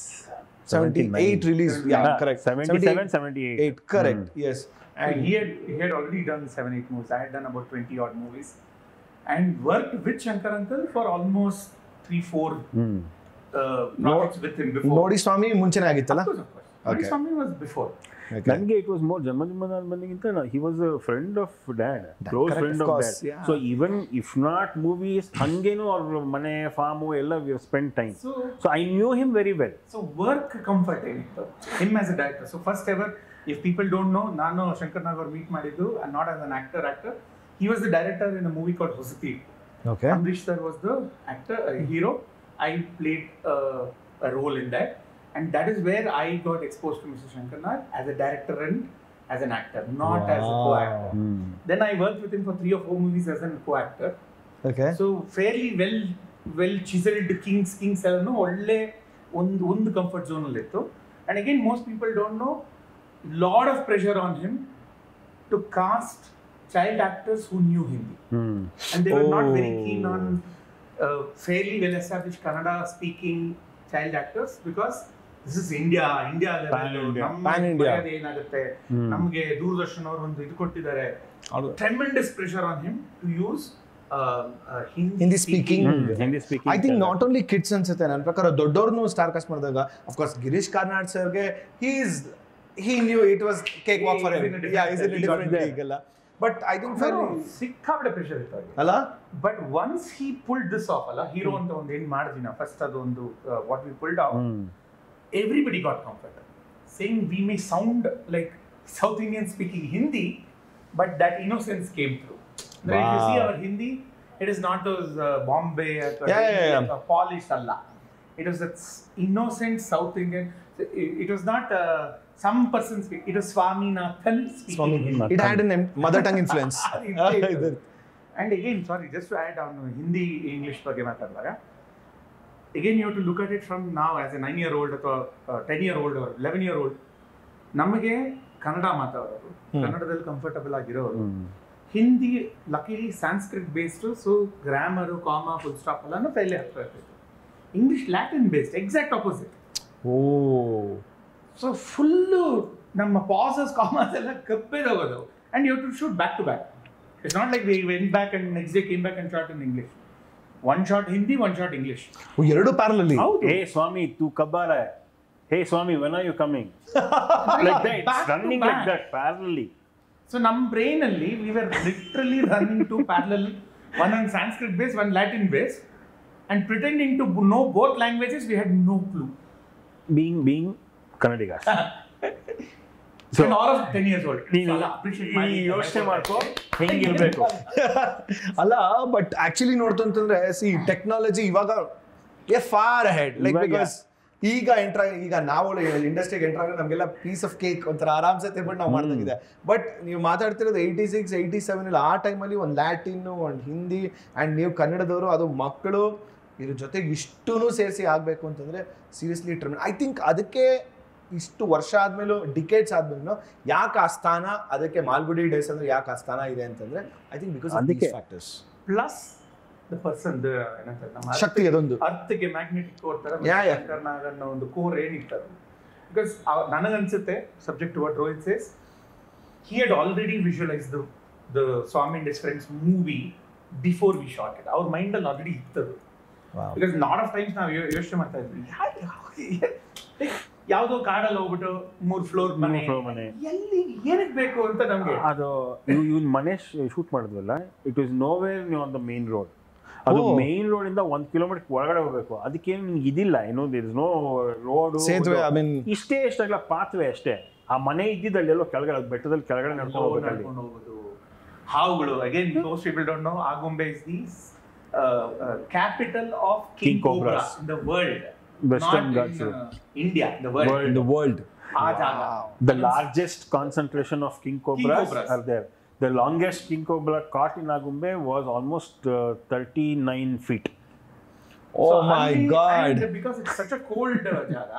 seventy-eight released, yeah, Yeah, correct. seventy-seven, seventy-eight. Eight, correct, yes. And he had he had already done seven eight movies. I had done about twenty odd movies, and worked with Shankar Uncle for almost three four Hmm. uh, projects with him before. ನೋಡಿ ಸ್ವಾಮಿ ಮುಂಚೆನೇ ಆಗಿತ್ತಲ್ಲ? Of course, of course. Nodi Okay. Swami was before. Okay. ನನಗೆ it was more ಜನ್ಮ ಜನ್ಮದ ಬಂದಿಗಿಂತ he was a friend of dad close correct, friend of of course, dad yeah. So even if not movies ಹಂಗೇನು ಅವ್ರ ಮನೆ farm ಎಲ್ಲ we spend time So so I knew him very well so work comfort ಏನಿತ್ತು him as a director. So first ever, if people don't know, ನಾನು ಶಂಕರ್ ನಾಗ್ ಅವ್ರು meet ಮಾಡಿದ್ದು and not as an actor actor. He was the director in a movie called Hosati. Okay. Amrish sir was the actor, uh, hero. I played uh, a role in that, and that is where I got exposed to Mister Shankar Nag as a director and as an actor, not as a Wow. co-actor. Then I worked with him for three or four movies as a co-actor. Okay. So fairly well, well chiseled Kings, Kings ಎಲ್ಲನು ಒಳ್ಳೆ ಒಂದು ಒಂದು comfort zone ಅಲ್ಲಿ ಇತ್ತು. And again, most people don't know, lot of pressure on him to cast child actors who knew Hindi. And they were not very Oh. keen on uh, fairly well established Kannada speaking child actors because this is India, India Pan India. Pan India. ಏನಾಗುತ್ತೆ ನಮಗೆ ದೂರದರ್ಶನ್ ಅವರು ಒಂದು ಇದು ಕೊಟ್ಟಿದ್ದಾರೆ, tremendous pressure on him to use uh, uh, Hindi, Hindi speaking. Hindi speaking I think not only kids ಅನ್ಸುತ್ತೆ ನನ್ನ ಪ್ರಕಾರ ದೊಡ್ಡವ್ರನ್ನು ಸ್ಟಾರ್ ಕಾಸ್ಟ್ ಮಾಡಿದಾಗ ಅಫ್ಕೋರ್ಸ್ ಗಿರೀಶ್ ಕಾರ್ನಾಡ್ ಸರ್ಗೆ he is he knew it was cakewalk for every yeah is in different league ಅಲ್ಲ but I think fairly ಸಿಕ್ಕಾಪಟ್ಟೆ pressure ಇತ್ತು ಅವ್ರಿಗೆ. ಅಲ್ಲ but once he pulled this off ಅಲ್ಲ, ಹೀರೋ ಅಂತ ಒಂದು ಏನ್ ಮಾಡಿದ್ವಿ ನಾವು ಫಸ್ಟ್ ಅದೊಂದು what we pulled off, everybody got comfortable saying we may sound like South Indians speaking Hindi, but that innocence came through. Like if you see Wow. our Hindi, it is not those uh, Bombay or Yeah, yeah, yeah. uh, polished alla. It was that s- innocent South Indian. It, it was not uh, some person speak. It was Swaminathan speaking Hindi. It had an mother tongue influence And again, sorry, just to add on Hindi English ಬಗ್ಗೆ ಮಾತಾಡುವಾಗ, again you have to look at it from now as a nine year old ಅಥವಾ ten year old or eleven year old. ನಮಗೆ ಕನ್ನಡ ಮಾತಾಡೋರು, ಕನ್ನಡದಲ್ಲಿ comfortable ಆಗಿರೋರು, Hindi luckily Sanskrit based, so grammar comma full stop ಎಲ್ಲಾನು ಫೈಲೆ ಆಗ್ತಾ ಇರ್ತಿತ್ತು. English Latin based, exact opposite. Oh so full ನಮ್ಮ ಪಾಸಸ್ ಕಾಮರ್ಸ್ ಎಲ್ಲ ಕಪ್ಪೆದೋಗೋದು. And you to shoot back to back. It's not like we went back and next day came back and shot in English. One shot Hindi, one shot English. ಎರಡು ಪ್ಯಾರಲಲ್ಲಿ ಹೌದು. Hey Swami ತು ಕಬ್ ಆ ರಹಾ ಹೈ, hey Swami when are you coming, like that Back to running like back. That parallelly. So ನಮ್ಮ brain ಅಲ್ಲಿ we were literally running two parallel, one on Sanskrit base, one Latin base, and pretending to know both languages. We had no clue. Being being Kannadiga. So all of ten years old. ನೀನು So, appreciate ಮಾಡಿ ಯೋಚನೆ ಮಾಡ್ಕೋ ಹೆಂಗಿರ್ಬೇಕು. ಅಲ್ಲ but actually ನೋಡ್ತಂತಂದ್ರೆ see technology ಇವಾಗ a far head like ಇವಾಗ- because ಈಗ ಎಂಟ್ರ ಈಗ ನಾವು ಇಂಡಸ್ಟ್ರಿಗೆ ಎಂಟ್ರ್ ಆದ್ರೆ ನಮಗೆಲ್ಲ ಪೀಸ್ ಆಫ್ ಕೇಕ್ ಒಂಥರ ಆರಾಮ್ಸೆ ತಿನ್ಬಿಟ್ಟು ನಾವು ಮಾಡ್ದಂಗಿದೆ. ಬಟ್ ನೀವು ಮಾತಾಡ್ತಿರೋದು ಏಯ್ಟಿ ಸಿಕ್ಸ್ ಏಯ್ಟಿ ಸೆವೆನ್ ಇಲ್ಲ, ಆ ಟೈಮಲ್ಲಿ ಒಂದು ಲ್ಯಾಟಿನ್ನು ಒಂದು ಹಿಂದಿ ಆ್ಯಂಡ್ ನೀವು ಕನ್ನಡದವರು, ಅದು ಮಕ್ಕಳು ಇದ್ರ ಜೊತೆಗೆ ಇಷ್ಟೂ ಸೇರಿಸಿ ಆಗಬೇಕು ಅಂತಂದರೆ ಸೀರಿಯಸ್ಲಿ ಟ್ರಮ್. ಐ ಥಿಂಕ್ ಅದಕ್ಕೆ ಇಷ್ಟು ವರ್ಷ ಆದಮೇಲೂ ಡಿಕೇಡ್ಸ್ ಆದ್ಮೇಲೂ ಯಾಕೆ ಆ ಸ್ಥಾನ, ಅದಕ್ಕೆ ಮಾಲ್ಗುಡಿ ಡೇಸ್ ಅಂದ್ರೆ ಯಾಕೆ ಆ ಸ್ಥಾನ ಇದೆ ಅಂತಂದ್ರೆ I think because of these factors. Plus the person the ಏನಂತಾರೆ ನಮ್ಮ ಶಕ್ತಿ ಅದೊಂದು ಅರ್ಥಕ್ಕೆ ಮ್ಯಾಗ್ನೆಟಿಕ್ ಕೋರ್ ತರ Yeah, yeah. ಶಂಕರ್ ನಾಗ್ ಅನ್ನೋ ಒಂದು ಕೋರ್ ಏನಿತ್ತು. ಬಿಕಾಸ್ ನನಗನ್ಸುತ್ತೆ, subject to what Rohit says, he had already visualized the the Swami and his friends movie before we shot it. Our mind ಅಲ್ಲಿ ಆಲ್ರೆಡಿ ಇತ್ತದು. Wow. Because lot of times ನಾವು ಯೋಚನೆ ಮಾಡ್ತಾ ಇದ್ವಿ, ಯಾವುದೋ ಕಾಡಲ್ಲಿ ಹೋಗ್ಬಿಟ್ಟು ಮೂರ್ ಫ್ಲೋರ್ ಮನೆ, floor ಮನೆ. ಎಲ್ಲಿ ಏನಕ್ಕೆ ಬೇಕು ಅಂತ ನಮ್ಗೆ. ಅದು ಇವ್ನು ಮನೇಶ್ ಶೂಟ್ ಮಾಡಿದ್ವಲ್ಲ, it was nowhere on the main road. ಅದು Oh. ಮೇನ್ ರೋಡ್ ಇಂದ ಒಂದ್ ಕಿಲೋಮೀಟರ್ ಒಳಗಡೆ ಹೋಗ್ಬೇಕು. ಅದಕ್ಕೇನು ನಿಮ್ಗೆ ಇದಿಲ್ಲ, ಏನೋ ದೇರ್ ಇಸ್ ನೋ ರೋಡ್, ಸೇತುವೆ, I mean- ಇಷ್ಟೇ ಎಷ್ಟಾಗಲ್ಲ ಪಾತ್ವೆ ಅಷ್ಟೇ. ಆ ಮನೆ ಇದ್ದಿದ್ದಲ್ಲಿ ಎಲ್ಲೋ ಕೆಳಗಡೆ ಬೆಟ್ಟದಲ್ಲಿ ಕೆಳಗಡೆ ನಡ್ಕೊಂಡು ಹೋಗ್ಬೇಕು ಅಲ್ಲಿ. ನಡ್ಕೊಂಡು ಹೋಗೋದು. ಹಾವುಗಳು, again most people don't know, Agumbe is the capital of King king cobra cobras. In the world, Western Ghats. India, the world. World. In the world. ಆ ಜಾಗ. The largest concentration of king cobras, cobras. are there. The longest king cobra caught in Agumbe was almost uh, thirty-nine feet. Oh So my ಅಲ್ಲಿ- God. and because it's such a cold uh, ಜಾಗ,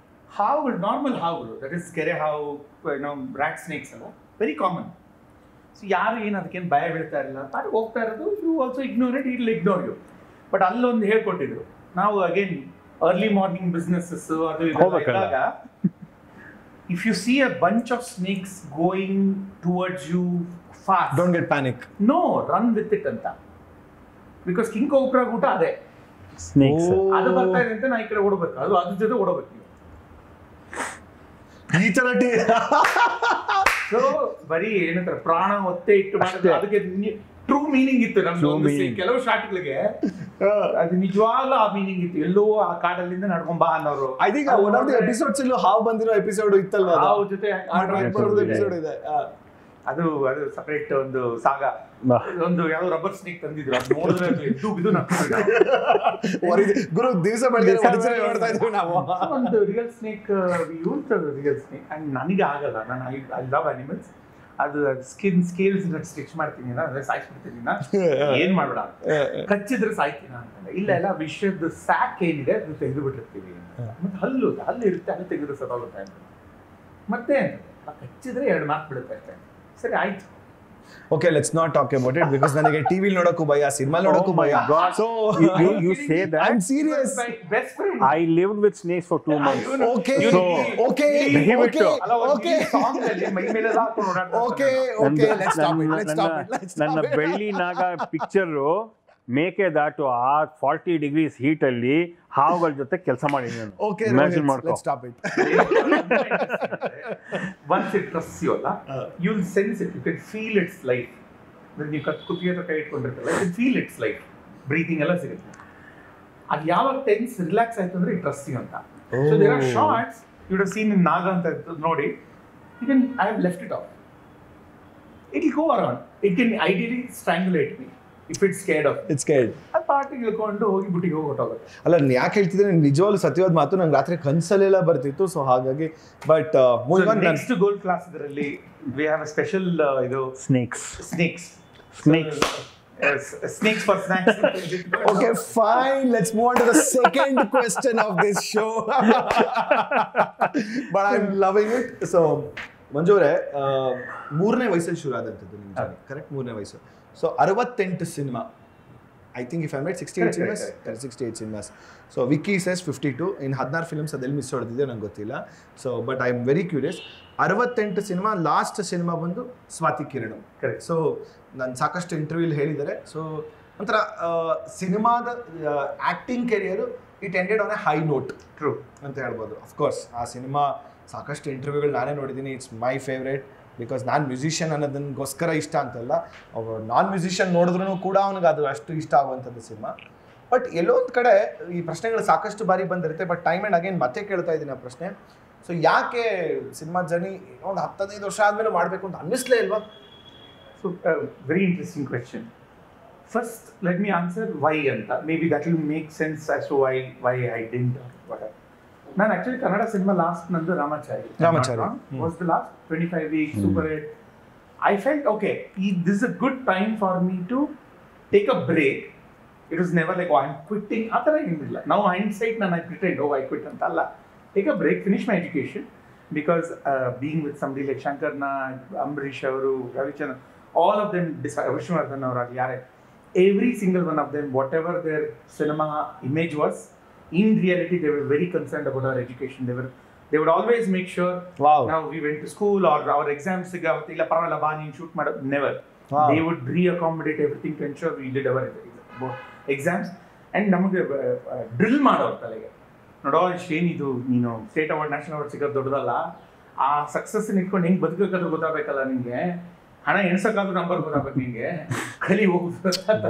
ಹಾವುಗಳು, normal ಹಾವುಗಳು, that is ಕೆರೆ ಹಾವು, no rat snakes ಅಲ್ಲ, very common. So ಯಾರು ಏನು ಅದಕ್ಕೇನು ಭಯ ಬೀಳ್ತಾ ಇರಲಿಲ್ಲ ಅದು ಹೋಗ್ತಾ ಇರೋದು, you also ignore it, I'll ignore you. But ಅಲ್ಲೊಂದು ಹೇಳ್ಕೊಟ್ಟಿದ್ರು, ನಾವು ಅಗೇನ್ ಅರ್ಲಿ ಮಾರ್ನಿಂಗ್ ಬಿಸ್ನೆಸ್ಸಸ್ ಅದು ಇದ್ದಾಗ if you see a bunch of snakes going towards you fast, don't get panic. No, run with it anta, because king cobra guta ade Snakes. adu barta ide anta na ಈ ಕಡೆ ಓಡಬೇಕು, ಅದು ಅದ್ರ ಜೊತೆ ಓಡಬೇಕು. ಈ ತರ ಸೊ ಬರೀ ಏನಂತಾರೆ ಪ್ರಾಣ ಒತ್ತೆ ಇಟ್ಟು ಮಾಡಿದ್ರೆ ಅದಕ್ಕೆ ಟ್ರೂ ಮೀನಿಂಗ್ ಇತ್ತು ನಮ್ದು. ಕೆಲವು ಶಾಟ್ಗಳಿಗೆ ಅದು ನಿಜವಾಗ್ಲೂ ಆ ಮೀನಿಂಗ್ ಇತ್ತು. ಎಲ್ಲೋ ಆ ಕಾಡಲ್ಲಿಂದ ನಡ್ಕೊಂಡ್ ಬಾ ಅನ್ನೋರು. I think one of the episodes ಅಲ್ಲೂ ಹಾವು ಬಂದಿರೋ ಎಪಿಸೋಡ್ ಇತ್ತಲ್ವಾ, ಹಾವು ಜೊತೆ ಎಪಿಸೋಡ್ ಇದೆ. ಅದು ಅದು ಸಪರೇಟ್ ಒಂದು ಸಾಗ. ಒಂದು ಯಾವ್ದೋ ರಬ್ಬರ್ ಸ್ನೇಕ್ ತಂದಿದ್ರು, ಅದು ನೋಡಿದ್ರೆ ಎದ್ದು ಬಿದ್ದು ಗುರು ದಿವಸ ಬೆಳಗ್ಗೆ ನೋಡ್ತಾ ಇದ್ವಿ ನಾವು. ಒಂದು real snake use real snake and ನನಗೆ ಆಗಲ್ಲ. ನಾನು ಐ ಐ ಲವ್ ಅನಿಮಲ್ಸ್. ಅದು ಸ್ಕಿನ್ ಸ್ಕೇಲ್ಸ್ ಸ್ಟಿಚ್ ಮಾಡ್ತೀನಿ ಅಂದ್ರೆ ಸಾಯಿಸ್ಬಿಡ್ತೀನಿ, ಏನ್ ಮಾಡ್ಬೇಡ ಕಚ್ಚಿದ್ರೆ ಸಾಯ್ತೀನ ಅಂತಂದ್ರೆ. ಇಲ್ಲ ಎಲ್ಲ ವಿಷಯದ ಸ್ಯಾಕ್ ಏನಿದೆ ಅದು ತೆಗೆದು ಬಿಟ್ಟಿರ್ತೀವಿ. ಮತ್ತೆ ಹಲ್ಲು ಹಲ್ಲು ಇರುತ್ತೆ, ಹಲ್ಲು ತೆಗೆದು ಸತ್ತೋಗುತ್ತೆ ಅಂತ. ಮತ್ತೆ ಕಚ್ಚಿದ್ರೆ ಎರಡು ಮಾರ್ಕ್ ಬಿಡುತ್ತೆ ಅಷ್ಟೇ. ಸರಿ ಆಯ್ತು. Okay, let's not talk about it because ನನಗೆ ಟಿವಿ ನೋಡೋಕ್ಕೂ ಭಯ, ಸಿನಿಮಾ ನೋಡೋಕ್ಕೂ ಭಯ. So you, you, you say that? I'm serious. Best friend. I lived with snakes for two months. Okay, so, okay, okay, okay, song ಅಲ್ಲಿ ಮೈ ಮೇಲೆ ಹಾಕೊಂಡು ಓಡಾಡ್ತಾರೆ. okay, okay. Let's stop it. Let's stop it. Let's stop ನನ್ನ it. ಬೆಳ್ಳಿ ನಾಗ picture Mekedatu ಆ forty degrees heat ಅಲ್ಲಿ ಹಾವುಗಳ ಜೊತೆ ಕೆಲಸ ಮಾಡಿದ್ದೀನಿ ನಾನು. Okay, ಇಮ್ಯಾಜಿನ್ let's, ಮಾಡ್ಕೊ. let's stop it. Once it trusts you ಅಲ್ಲ, you'll sense it, you can feel its life. ನೀವು ಕುತ್ತಿಗೆ ಹತ್ರ ಕೈ ಇಟ್ಕೊಂಡಿರ್ತಲ್ಲ, you can feel its life, breathing ಎಲ್ಲ ಸಿಗುತ್ತೆ. ಅದು ಯಾವಾಗ ಟೆನ್ಸ್ ರಿಲ್ಯಾಕ್ಸ್ ಆಯ್ತು ಅಂದ್ರೆ ಇಟ್ ಟ್ರಸ್ಟ್ ಯು ಅಂತ. So there are shorts you would seen in Naga ಅಂತ ನೋಡಿ, you can I have left it off, it will go around, it can ideally strangulate me if it's scared of. It's scared. ಅದು ಪಾರ್ಟಿಗೆ ಇಳ್ಕೊಂಡು ಹೋಗಿ ಬುಟ್ಟಿಗೆ ಹೋಗಿ ಹೊಟ್ಟೋಗುತ್ತೆ. ಅಲ್ಲ ನೀನು ಯಾಕೆ ಹೇಳ್ತಿದ್ರೆ ನಿಜವಾಗ್ಲೂ ಸತ್ಯವಾದ ಮಾತು. ನಂಗೆ ರಾತ್ರಿ ಕನ್ಸಲ್ಲೆಲ್ಲ ಬರ್ತಿತ್ತು, ಸೊ ಹಾಗಾಗಿ. ಬಟ್ ನೆಕ್ಸ್ಟ್ ಗೋಲ್ಡ್ ಕ್ಲಾಸ್ ಇದರಲ್ಲಿ ವಿ ಹ್ಯಾವ್ ಅ ಸ್ಪೆಷಲ್ ಇದು snakes snakes snakes snakes for snacks. Okay, fine. Let's move on to the second question of this show. But I'm loving it. So, Manju ಅವರೇ, ಮೂರನೇ ವಯಸ್ಸಲ್ಲಿ ಶುರು ಆದಂಥದ್ದು ನಿಮ್ಮ journey, correct? ಮೂರನೇ ವಯಸ್ಸು. So ಅರವತ್ತೆಂಟು cinema, I think if I made sixty eight cinemas sixty eight cinemas. So Vicky says fifty two, ಇನ್ನು ಹದಿನಾರು ಫಿಲ್ಮ್ಸ್ ಅದೆಲ್ಲಿ ಮಿಸ್ ಹೊಡೆದಿದೆ ನಂಗೆ ಗೊತ್ತಿಲ್ಲ. So but I am very curious. ಅರವತ್ತೆಂಟು ಸಿನಿಮಾ, ಲಾಸ್ಟ್ ಸಿನಿಮಾ ಬಂದು ಸ್ವಾತಿ ಕಿರಣ್. ಕರೆಕ್ಟ್. ಸೊ ನಾನು ಸಾಕಷ್ಟು ಇಂಟರ್ವ್ಯೂಲಿ ಹೇಳಿದ್ದಾರೆ. ಸೊ ಒಂಥರ ಸಿನಿಮಾದ acting career it ended on a high note, true ಅಂತ ಹೇಳ್ಬೋದು. ಅಫ್ಕೋರ್ಸ್ ಆ ಸಿನಿಮಾ ಸಾಕಷ್ಟು ಇಂಟರ್ವ್ಯೂಗಳು ನಾನೇ ನೋಡಿದ್ದೀನಿ. ಇಟ್ಸ್ ಮೈ ಫೇವ್ರೇಟ್ ಬಿಕಾಸ್ ನಾನು ಮ್ಯೂಸಿಷಿಯನ್ ಅನ್ನೋದನ್ಗೋಸ್ಕರ ಇಷ್ಟ ಅಂತಲ್ಲ, ಅವ್ರು ನಾನ್ ಮ್ಯೂಸಿಷಿಯನ್ ನೋಡಿದ್ರೂ ಕೂಡ ಅವನಿಗೆ ಅದು ಅಷ್ಟು ಇಷ್ಟ ಆಗುವಂಥದ್ದು ಸಿನಿಮಾ. ಬಟ್ ಎಲ್ಲೋ ಒಂದು ಕಡೆ ಈ ಪ್ರಶ್ನೆಗಳು ಸಾಕಷ್ಟು ಬಾರಿ ಬಂದಿರುತ್ತೆ, ಬಟ್ ಟೈಮ್ ಆ್ಯಂಡ್ ಅಗೇನ್ ಮತ್ತೆ ಕೇಳ್ತಾ ಇದ್ದೀನಿ ಆ ಪ್ರಶ್ನೆ. ಸೊ ಯಾಕೆ ಸಿನಿಮಾ ಜರ್ನಿ ಒಂದು ಹತ್ತದೈದು ವರ್ಷ ಆದಮೇಲೆ ಮಾಡಬೇಕು ಅಂತ ಅನ್ನಿಸ್ಲೇ ಇಲ್ವಾ? So, uh, very interesting question. First, let me answer why anta. Maybe that will make sense as to why why I didn't or whatever. Nan actually Kannada cinema last nandu Ramachari. Ramachari hmm. was the last twenty-five weeks hmm. super hit. I felt okay, this is a good time for me to take a break. It was never like, oh, I'm quitting. Athara ಏನಿಲ್ಲ. Now hindsight nan I pretend, oh, I quit anta alla. Take a break, finish my education, because uh, being with somebody like Shankar Nag, Ambarish avaru, Ravichandran, all of them, Vishnuwardhan avaraಗಲಿ ಯಾರೇ, every single one of them, whatever their cinema image was, in reality they were very concerned about our education. They were, they would always make sure, wow, now we went to school or our exams sigavate illa paravalla baa ನೀನು shoot ಮಾಡು, never. Wow. They would re-accommodate everything to ensure we did our exams. And ನಮಗೆ drill ಮಾಡೋರು ತಲೆಗೆ, ನೋಡೋ ಇಷ್ಟೇನಿದು ನೀನು state award national award ಸಿಗೋದು ದೊಡ್ಡದಲ್ಲ, ಆ ಸಕ್ಸಸ್ ಇಟ್ಕೊಂಡು ಹೆಂಗೆ ಬದುಕಬೇಕಾದ್ರೂ ಗೊತ್ತಾಗಬೇಕಲ್ಲ ನಿಮಗೆ, ಹಣ ಎಣ್ಸಕ್ಕಾದ್ರೂ ನಂಬರ್ ಗೊತ್ತಾಗಬೇಕು ನಿಮಗೆ, ಕಲಿ ಹೋಗುದು.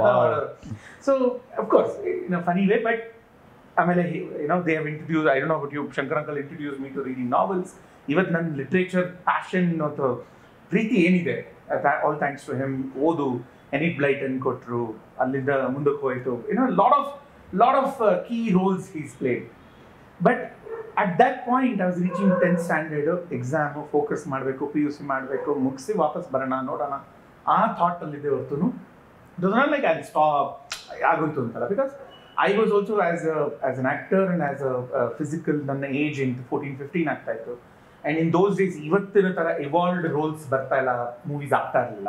So of course in a funny way. But ಆಮೇಲೆ ಏನೋ they have introduce, I don't know about you, Shankar uncle introduce me to reading novels. ಇವತ್ತು ನನ್ನ ಲಿಟ್ರೇಚರ್ ಪ್ಯಾಷನ್ ಅಥವಾ ಪ್ರೀತಿ ಏನಿದೆ, ಆಲ್ ಥ್ಯಾಂಕ್ಸ್ ಟು ಹಿಮ್. ಓದು, ಎನಿಟ್ ಬ್ಲೈಟನ್ ಕೊಟ್ಟರು, ಅಲ್ಲಿಂದ ಮುಂದಕ್ಕೆ ಹೋಯಿತು. ಏನೋ lot of lot of key roles he's played. But at that point I was reaching tenth standard, exam focus ಮಾಡಬೇಕು, ಪಿ ಯು ಸಿ ಮಾಡಬೇಕು, ಮುಗಿಸಿ ವಾಪಸ್ ಬರೋಣ ನೋಡೋಣ ಆ ಥಾಟ್ ಅಲ್ಲಿದೆ ಹೊರತು does not like I'll stop ಆಗೋಯ್ತು ಅಂತಲ್ಲ. Because I was also as as an actor and as a physical, ನನ್ನ ಏಜ್ ಇಂಟು ಫೋರ್ಟೀನ್ ಫಿಫ್ಟೀನ್ ಆಗ್ತಾ ಇತ್ತು. ಆ್ಯಂಡ್ ಇನ್ ದೋಸ್ ಡೇಸ್ ಇವತ್ತಿನ ಥರ ಎವಾಲ್ವ್ಡ್ ರೋಲ್ಸ್ ಬರ್ತಾ ಇಲ್ಲ, ಮೂವೀಸ್ ಆಗ್ತಾ ಇರಲಿಲ್ಲ.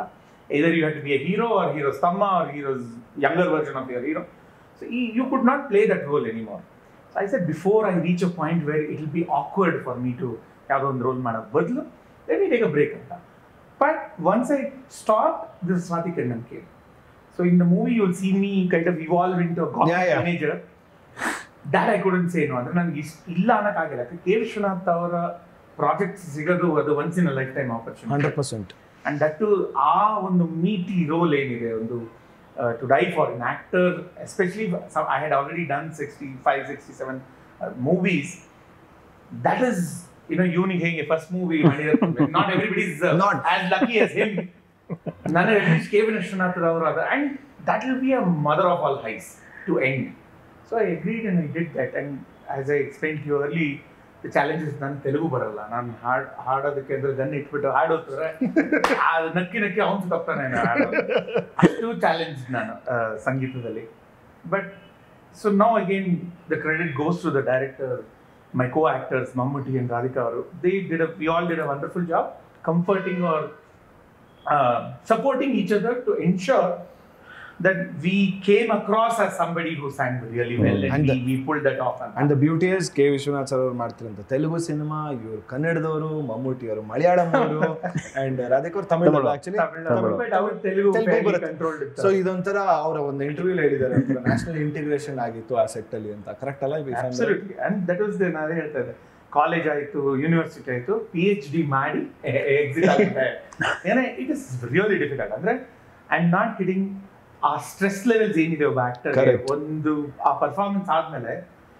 either you had to be a hero or hero's tamma or hero's younger version of your hero. So he, you could not play that role anymore. So I said, before I reach a point where it will be awkward for me to have one role mada badlu, let me take a break anta. But once I stopped, this Swati Kannan came. So in the movie you will see me kind of evolve into a goth Yeah, yeah. teenager. That I couldn't say no. ಅಂದ್ರೆ ನನಗೆ ಇಲ್ಲ ಅನ್ನೋಕ್ಕಾಗಿಲ್ಲ. K Vishwanath ಅವರ project ಸಿಗೋದು ಅದು once in a lifetime opportunity. Hundred percent. And that to ಆ ಒಂದು meaty role ಏನಿದೆ, ಒಂದು to die for an actor, especially I had already done sixty five sixty seven movies. That is you know ಇವನಿಗೆ ಹೇಗೆ first movie ಮಾಡಿದ್ರೆ not everybody is as lucky as him. ನಾನು at least K Vishwanath ಅವರು ಅದ, and that will be a mother of all highs to end. So I agreed and I did that, and as I explained to you early, the challenge is ನಾನು ತೆಲುಗು ಬರಲ್ಲ, ನಾನು ಹಾಡ್ ಹಾಡೋದಕ್ಕೆ ಅಂದ್ರೆ gun ಇಟ್ಬಿಟ್ಟು ಹಾಡೋದ್ರೆ ಅದು ನಕ್ಕಿ ನಕ್ಕಿ ಅವನು ತಪ್ಪಾನೆ ಹಾಡೋದು, ಅಷ್ಟು ಚಾಲೆಂಜ್ ನಾನು ಸಂಗೀತದಲ್ಲಿ. But so now again the credit goes to the director, my co actors Mammootty and Radhika ಅವರು. They did a we all did a wonderful job comforting are supporting each other to ensure that we came across as somebody who sang really well, and, and we, the, we pulled that off. And, and the beauty is K Vishwanath sir ಅವರು ಮಾಡ್ತಿರಂತ Telugu cinema, ಇವರು ಕನ್ನಡದವರು, ಮಮ್ಮೂಟಿ ಅವರು ಮಲಯಾಳಂ ಅವರು, and Radhika ಅವರು Tamil. Actually Telugu controlled. So ಇದೊಂಥರ ಅವರ ಒಂದು interview ಹೇಳಿದ್ದಾರೆ, ನ್ಯಾಷನಲ್ ಇಂಟಿಗ್ರೇಷನ್ ಆಗಿತ್ತು ಆ ಸೆಟ್ ಅಲ್ಲಿ ಅಂತ. ಕರೆಕ್ಟ್ ಅಲ್ಲ? Absolutely. And that was the ನಾನು ಹೇಳ್ತಾ ಇದ್ದೆ, ಕಾಲೇಜ್ ಆಯಿತು, ಯೂನಿವರ್ಸಿಟಿ ಆಯಿತು, ಪಿ ಎಚ್ ಡಿ ಮಾಡಿ ಎಕ್ಸಿಟ್ ಆಗುತ್ತೆ. ಏನೇ ಇಟ್ ಇಸ್ ರಿಯಲಿ ಡಿಫಿಕಲ್ಟ್. ಅಂದರೆ ಐ ಆಮ್ ನಾಟ್ ಕಿಡಿಂಗ್. ಆ ಸ್ಟ್ರೆಸ್ ಲೆವೆಲ್ಸ್ ಏನಿದೆ ಒಬ್ಬ ಆಕ್ಟರ್, ಒಂದು ಆ ಪರ್ಫಾರ್ಮೆನ್ಸ್ ಆದ್ಮೇಲೆ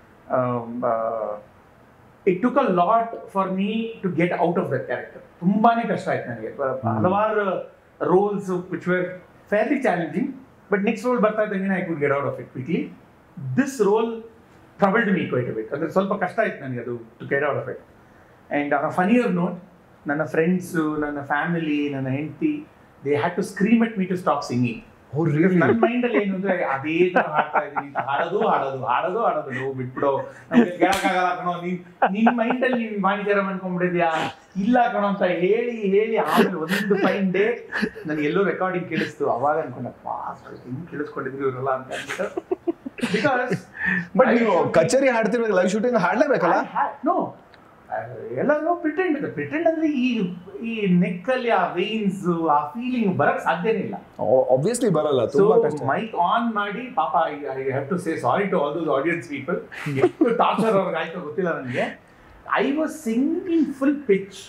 it took a lot for me to get out of that character. ತುಂಬಾನೇ ಕಷ್ಟ ಆಯ್ತು ನನಗೆ. ಹಲವಾರು roles which were fairly challenging, but next role ಬರ್ತಾ ಇದ್ದಂಗೆ I could get out of it quickly. This role troubled me quite a bit. ಅಂದ್ರೆ ಸ್ವಲ್ಪ ಕಷ್ಟ ಆಯ್ತು ನನಗೆ ಅದು to get out of it. And on a funnier note, ನನ್ನ friends, ನನ್ನ ಫ್ಯಾಮಿಲಿ, ನನ್ನ ಹೆಂಡತಿ, they had to scream at me to stop singing. ನನ್ನ ಮೈಂಡ್ ಅಲ್ಲಿ ಏನು ಅಂದ್ರೆ ಅದೇ ತರ ಹಾಡ್ತಾ ಇದ್ದೀನಿ, ಹಾಡೋದು ಹಾಡೋದು ಹಾಡೋದು ಹಾಡೋದು ನೋವು ಬಿಟ್ಬಿಡು, ನಮ್ಗೆ ಕೇಳಕ್ಕಾಗಲ್ಲ ಕಣೋ, ನೀನ್ ನಿನ್ ಮೈಂಡ್ ಅಲ್ಲಿ ನೀನ್ ಮಾಣಿಕ್ಯಾರ ಅನ್ಕೊಂಡ್ಬಿಟ್ಟಿದ್ಯಾ, ಇಲ್ಲ ಕಣೋ ಅಂತ ಹೇಳಿ ಹೇಳಿ ಆಮೇಲೆ ಒಂದು ಫೈನ್ ಡೇ ನನ್ಗೆ ಎಲ್ಲೋ ರೆಕಾರ್ಡಿಂಗ್ ಕೇಳಿಸ್ತು. ಅವಾಗ ಅನ್ಕೊಂಡಪ್ಪ ಹಿಂಗ್ ಕೇಳಿಸ್ಕೊಂಡಿದ್ವಿ ಇವರೆಲ್ಲ ಅಂತ ಅಂದ್ಬಿಟ್ಟು. ಬಿಕಾಸ್ ಬಟ್ ನೀವು ಕಚೇರಿ ಹಾಡ್ತಿರ್ಬೇಕು, ಲೈವ್ ಶೂಟಿಂಗ್ ಹಾಡ್ಲೇಬೇಕಲ್ಲ? ನೋ, ಎಲ್ಲರೂ ಪ್ರಿಟೆಂಡ್ ಇದೆ. ಪ್ರಿಟೆಂಡ್ ಅಂದ್ರೆ ಈ ಈ ನೆಕ್ಕಲ್ಲಿ ಆ ವೇನ್ಸ್, ಆ ಫೀಲಿಂಗ್ ಬರಕ್ ಸಾಧ್ಯನೇ ಇಲ್ಲ. ಆಬ್ವಿಯಸ್ಲಿ ಬರಲ್ಲ, ತುಂಬಾ ಕಷ್ಟ. ಮೈಕ್ ಆನ್ ಮಾಡಿ ಪಾಪ I have to say sorry to all those audience people. ಎಷ್ಟು ಟಾರ್ಚರ್ ಅವ್ರಿಗೆ ಆಯ್ತು ಗೊತ್ತಿಲ್ಲ ನನಗೆ. I was singing full pitch.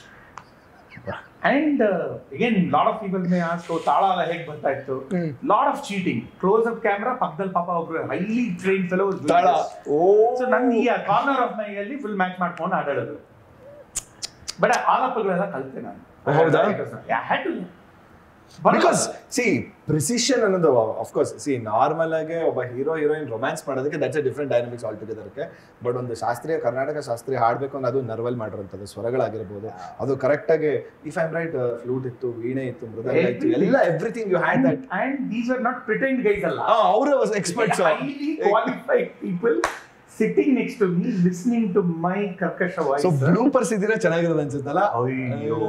And again lot of people may ask ತಾಳ ಎಲ್ಲ ಹೇಗೆ ಬರ್ತಾ ಇತ್ತು. Lot of cheating. Close up camera ಪಕ್ಕದಲ್ಲಿ ಪಾಪ ಒಬ್ರು ಹೈಲಿ ಟ್ರೈನ್ ಫೆಲೋ ತಾಳ. ಸೊ ನನ್ನ ಈ ಕಾರ್ನರ್ ಆಫ್ ಮೈ ಅಲ್ಲಿ ಫುಲ್ ಮ್ಯಾಚ್ ಮಾಡ್ಕೊಂಡು ಆಡಾಡೋದು. ಬಟ್ ಆಲಾಪಗಳೆಲ್ಲ ಕಲಿತೆ ನಾನು. ಹೌದಾ? Had to. Because see precision ಅನ್ನೋದು ಆಫ್ ಕೋರ್ಸ್ ಸಿ ನಾರ್ಮಲ್ ಆಗಿ ಒಬ್ಬ ಹೀರೋ ಹೀರೋಯಿನ್ ರೊಮ್ಯಾನ್ಸ್ ಮಾಡೋದಕ್ಕೆ that's a different dynamics all ಟುಗೆದರ್ಗೆ. ಬಟ್ ಒಂದು ಶಾಸ್ತ್ರೀಯ ಕರ್ನಾಟಕ ಶಾಸ್ತ್ರೀಯ ಹಾಡಬೇಕು ಅಂದ್ರೆ ಅದು ನರ್ವಲ್ ಮಾಡಿರೋಂಥದ್ದು ಸ್ವರಗಳಾಗಿರ್ಬೋದು, ಅದು ಕರೆಕ್ಟ್ ಆಗಿ if I am right flute ಇತ್ತು, ವೀಣೆ ಇತ್ತು, ಮೃದಂಗ ಇತ್ತು, ಎಲ್ಲ everything you had that. And these are not pretend guys ಅಲ್ಲ, ಅವರು experts, highly qualified people sitting next to me, listening to my Karkasha voice. So bloopers idira ಚೆನ್ನಾಗಿರೋದು ಅನ್ಸುತ್ತಲ್ಲ. ಅಯ್ಯೋ,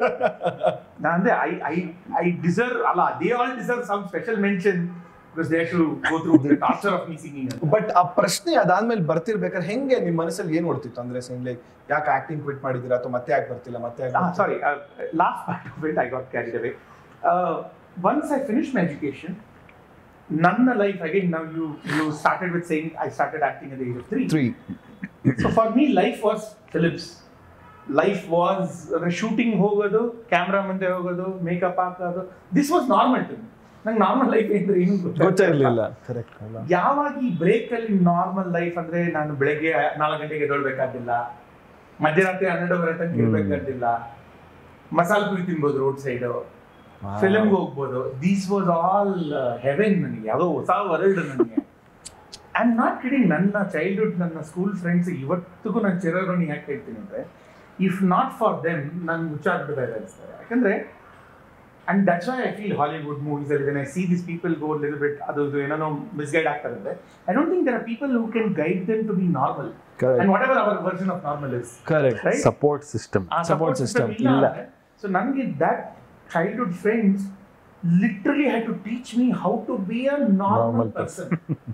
ನಾನು I I I deserve ಅಲ್ಲ, they all deserve some special mention because they have to go through the torture of me singing. But ಆ ಪ್ರಶ್ನೆ ಅದಾದ್ಮೇಲೆ ಬರ್ತಿರ್ಬೇಕಾದ್ರೆ ಹೆಂಗೆ ನಿಮ್ಮ ಮನಸ್ಸಲ್ಲಿ ಏನು ಓಡ್ತಿತ್ತು? ಅಂದ್ರೆ ಸೇಮ್ ಲೈಕ್ ಯಾಕೆ ಆಕ್ಟಿಂಗ್ ಕ್ವಿಟ್ ಮಾಡಿದಿರಾ ಅಥವಾ ಮತ್ತೆ ಯಾಕೆ ಬರ್ತಿಲ್ಲ, ಮತ್ತೆ sorry last part of it I got carried away. Once I finished my education, ನನ್ನ life again now you you started with saying I started acting at the age of three. Three. So for me life was films. Life was uh, shooting ಹೋಗೋದು, camera ಮುಂದೆ ಹೋಗೋದು, makeup ಹಾಕೋದು. This was normal to me. ನಂಗೆ normal life ಅಂದ್ರೆ ಏನು ಗೊತ್ತಿರಲಿಲ್ಲ. Correct ಅಲ್ಲ? ಯಾವಾಗ ಈ ಬ್ರೇಕ್ ಅಲ್ಲಿ ನಾರ್ಮಲ್ ಲೈಫ್ ಅಂದ್ರೆ ನಾನು ಬೆಳಗ್ಗೆ ನಾಲ್ಕು ಗಂಟೆಗೆ ಎದ್ದೇಳ್ಬೇಕಾಗಿಲ್ಲ, ಮಧ್ಯರಾತ್ರಿ ಹನ್ನೆರಡುವರೆ ತನಕ ಇರ್ಬೇಕಾಗಿಲ್ಲ, ಮಸಾಲೆ ಪುರಿ ತಿನ್ಬೋದು ರೋಡ್ ಸೈಡು, ಫಿಲ್ಮ್ಗೆ ಹೋಗ್ಬೋದು. ದೀಸ್ ವಾಸ್ ಆಲ್ ಹೆವೆನ್ ನನಗೆ, ಯಾವುದೋ ಹೊಸ ವರ್ಲ್ಡ್ ನನಗೆ. I am not kidding. ನನ್ನ ಚೈಲ್ಡ್ಹುಡ್, ನನ್ನ ಸ್ಕೂಲ್ ಫ್ರೆಂಡ್ಸ್ ಇವತ್ತಿಗೂ ನಾನು ಚಿರಋಣಿ ಯಾಕೆ ಹೇಳ್ತೀನಿ ಅಂದರೆ, ಇಫ್ ನಾಟ್ ಫಾರ್ ದೆಮ್ ನಾನು ಮುಚ್ಚಾಗ್ಬಿಟ್ಟಿದೆ ಅನಿಸ್ತಾರೆ. ಯಾಕಂದರೆ and that's why I feel Hollywood movies ಅಲ್ಲಿ when I see this people go little bit ಅದು ಏನೋ ಮಿಸ್ಗೈಡ್ ಆಗ್ತಾ ಇರುತ್ತೆ. I don't think there are people who can guide them to be normal and whatever our version of normal is. Correct. Support system support system ಇಲ್ಲ. So ನನಗೆ that childhood friends literally had to teach me how to be a normal, Normal person.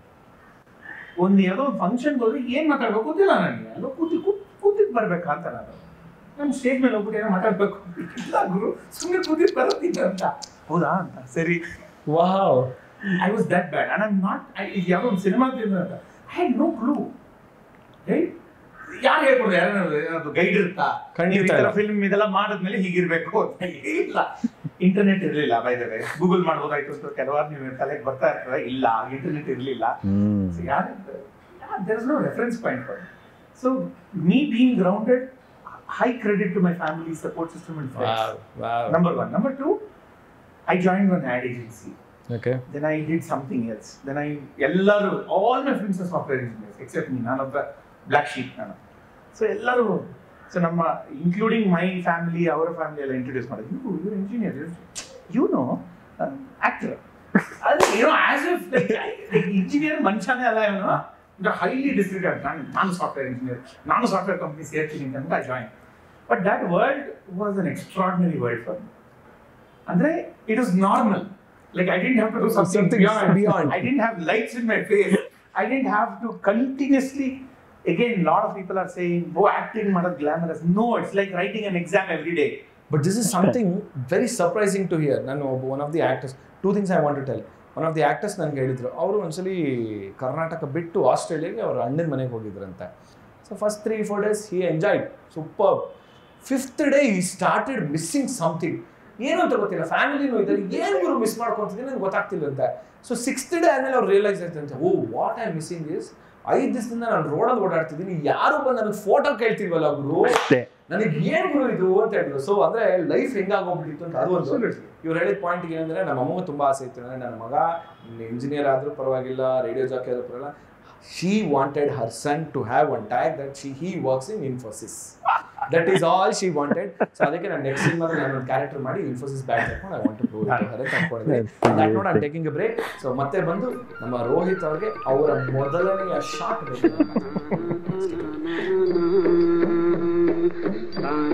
ಒಂದು ಯಾವುದೋ ಒಂದು ಫಂಕ್ಷನ್ಗೆ ಹೋದ್ರೆ ಏನು ಮಾತಾಡ್ಬೇಕು ಗೊತ್ತಿಲ್ಲ ನನಗೆ, ಅಲ್ಲೋ ಕೂತಿ ಕೂತಿದ್ದು ಬರ್ಬೇಕಂತ ನಾನು ನಾನು ಸ್ಟೇಜ್ ಮೇಲೆ ಹೋಗ್ಬಿಟ್ಟು ಏನೋ ಮಾತಾಡ್ಬೇಕು ಇಲ್ಲ ಗುರು, ಸುಮ್ಮನೆ ಕೂತಿದ್ದು ಬರೋದಿಲ್ಲ ಅಂತ. ಹೌದಾ ಅಂತ ಸರಿ. Wow. I was that bad and I'm not, I ಯಾವುದೋ ಒಂದು ಸಿನಿಮಾ ಅಂತ I had no clue. Right? ಯಾರು ಹೇಳ್ಕೊಡ್ದು, ಯಾರು ಗೈಡ್ ಇರುತ್ತಾ ಖಂಡಿತ ಫಿಲ್ಮ್ ಇದೆಲ್ಲ ಮಾಡಿದ್ಮೇಲೆ ಹೀಗಿರ್ಬೇಕು ಅಂತ ಇಲ್ಲ. ಇಂಟರ್ನೆಟ್ ಇರಲಿಲ್ಲ, ಬೈ ದ ವೇ ಗೂಗಲ್ ಮಾಡ್ಬೋದಾಯ್ತು ಅಂತ ಕೆಲವಾರು ನೀವು ತಲೆಗೆ ಬರ್ತಾ ಇರ್ತದೆ. ಇಲ್ಲ, ಇಂಟರ್ನೆಟ್ ಇರಲಿಲ್ಲ. There is no reference point for me. So me being grounded, high credit to my family, support system and friends. Number one. Number two, I join one ad agency. Okay. Then I did something else. Then I, ellaru, all my friends are software engineers except me. None of the black sheep. None. So ellaru, so namma, including my family, our family, all introduce made. You, you're engineer. You're, you know, um, actor. And, you know, as if like, like engineer manchane alla, you know, the highly disregarded. I'm a software engineer. I'm a software company searching them. I joined. But that world was an extraordinary world for me. Andre, it was normal. Like I didn't have to do something, something beyond. beyond. I didn't have lights in my face. I didn't have to continuously. Again, a lot of people are saying, "Oh, acting is glamorous." No, it's like writing an exam every day. But this is something very surprising to hear. Nanu one of the actors. Two things I want to tell. One of the actors ನನಗೆ ಹೇಳಿದ್ರು, ಅವರು ಒಂದ್ಸಲಿ ಕರ್ನಾಟಕ ಬಿಟ್ಟು ಆಸ್ಟ್ರೇಲಿಯಾಗೆ ಅವ್ರ ಅಣ್ಣನ ಮನೆಗೆ ಹೋಗಿದ್ರಂತೆ. So first three four days he enjoyed super. Fifth day he started missing something. ಏನು ಅಂತ ಗೊತ್ತಿಲ್ಲ, ಫ್ಯಾಮಿಲಿನೂ ಇದ್ದಾರೆ, ಏನು ಇವರು ಮಿಸ್ ಮಾಡ್ಕೊತಿದ್ದೀನಿ ನನಗೆ ಗೊತ್ತಾಗ್ತಿಲ್ಲ ಅಂತ. ಸೊ ಸಿಕ್ಸ್ತ್ ಡೇ ಆದಮೇಲೆ ಅವ್ರು ರಿಯಲೈಸ್ ಆಯ್ತು ಅಂತ, oh what I missing is, ಐದು ದಿವಸದಿಂದ ನಾನು ರೋಡಲ್ಲಿ ಓಡಾಡ್ತಿದ್ದೀನಿ, ಯಾರು ಬಂದು ನನಗೆ ಫೋಟೋ ಕೇಳ್ತಿಲ್ವಲ್ಲ ಗುರು, ನನಗೆ ಏನು ಗುರು ಇದು ಅಂತ ಹೇಳಿದ್ರು. ಸೊ ಅಂದರೆ ಲೈಫ್ ಹೆಂಗಾಗೋಗ್ಬಿಟ್ಟಿತ್ತು ಅಂತ. ಅದು ಒಂದು ಇವ್ರು ಹೇಳಿದ ಪಾಯಿಂಟ್ ಏನಂದರೆ, ನಮ್ಮ ಅಮ್ಮಗೂ ತುಂಬ ಆಸೆ ಇತ್ತು, ಅಂದರೆ ನನ್ನ ಮಗ ಇಂಜಿನಿಯರ್ ಆದರೂ ಪರವಾಗಿಲ್ಲ, ರೇಡಿಯೋ ಜಾಕಿ ಆದರೂ ಪರವಾಗಿಲ್ಲ, she wanted her son to have one tag that she he works in Infosys. That is all she wanted. So ಅದಕ್ಕೆ ನಾನು ನೆಕ್ಸ್ಟ್ ಸಿನಿಮಾ ನಾನು ಒಂದು ಕ್ಯಾರೆಕ್ಟರ್ ಮಾಡಿ ಇನ್ಫೋಸಿಸ್ ಬ್ಯಾಗ್ ತಗೊಂಡು I want to prove it ಅಂತ ಅನ್ಕೊಂಡಿದ್ದೆ. That note I taking a break. So ಮತ್ತೆ ಬಂದು ನಮ್ಮ ರೋಹಿತ್ ಅವರಿಗೆ ಅವರ ಮೊದಲನೆಯ ಶಾಟ್ ಬೇಕು.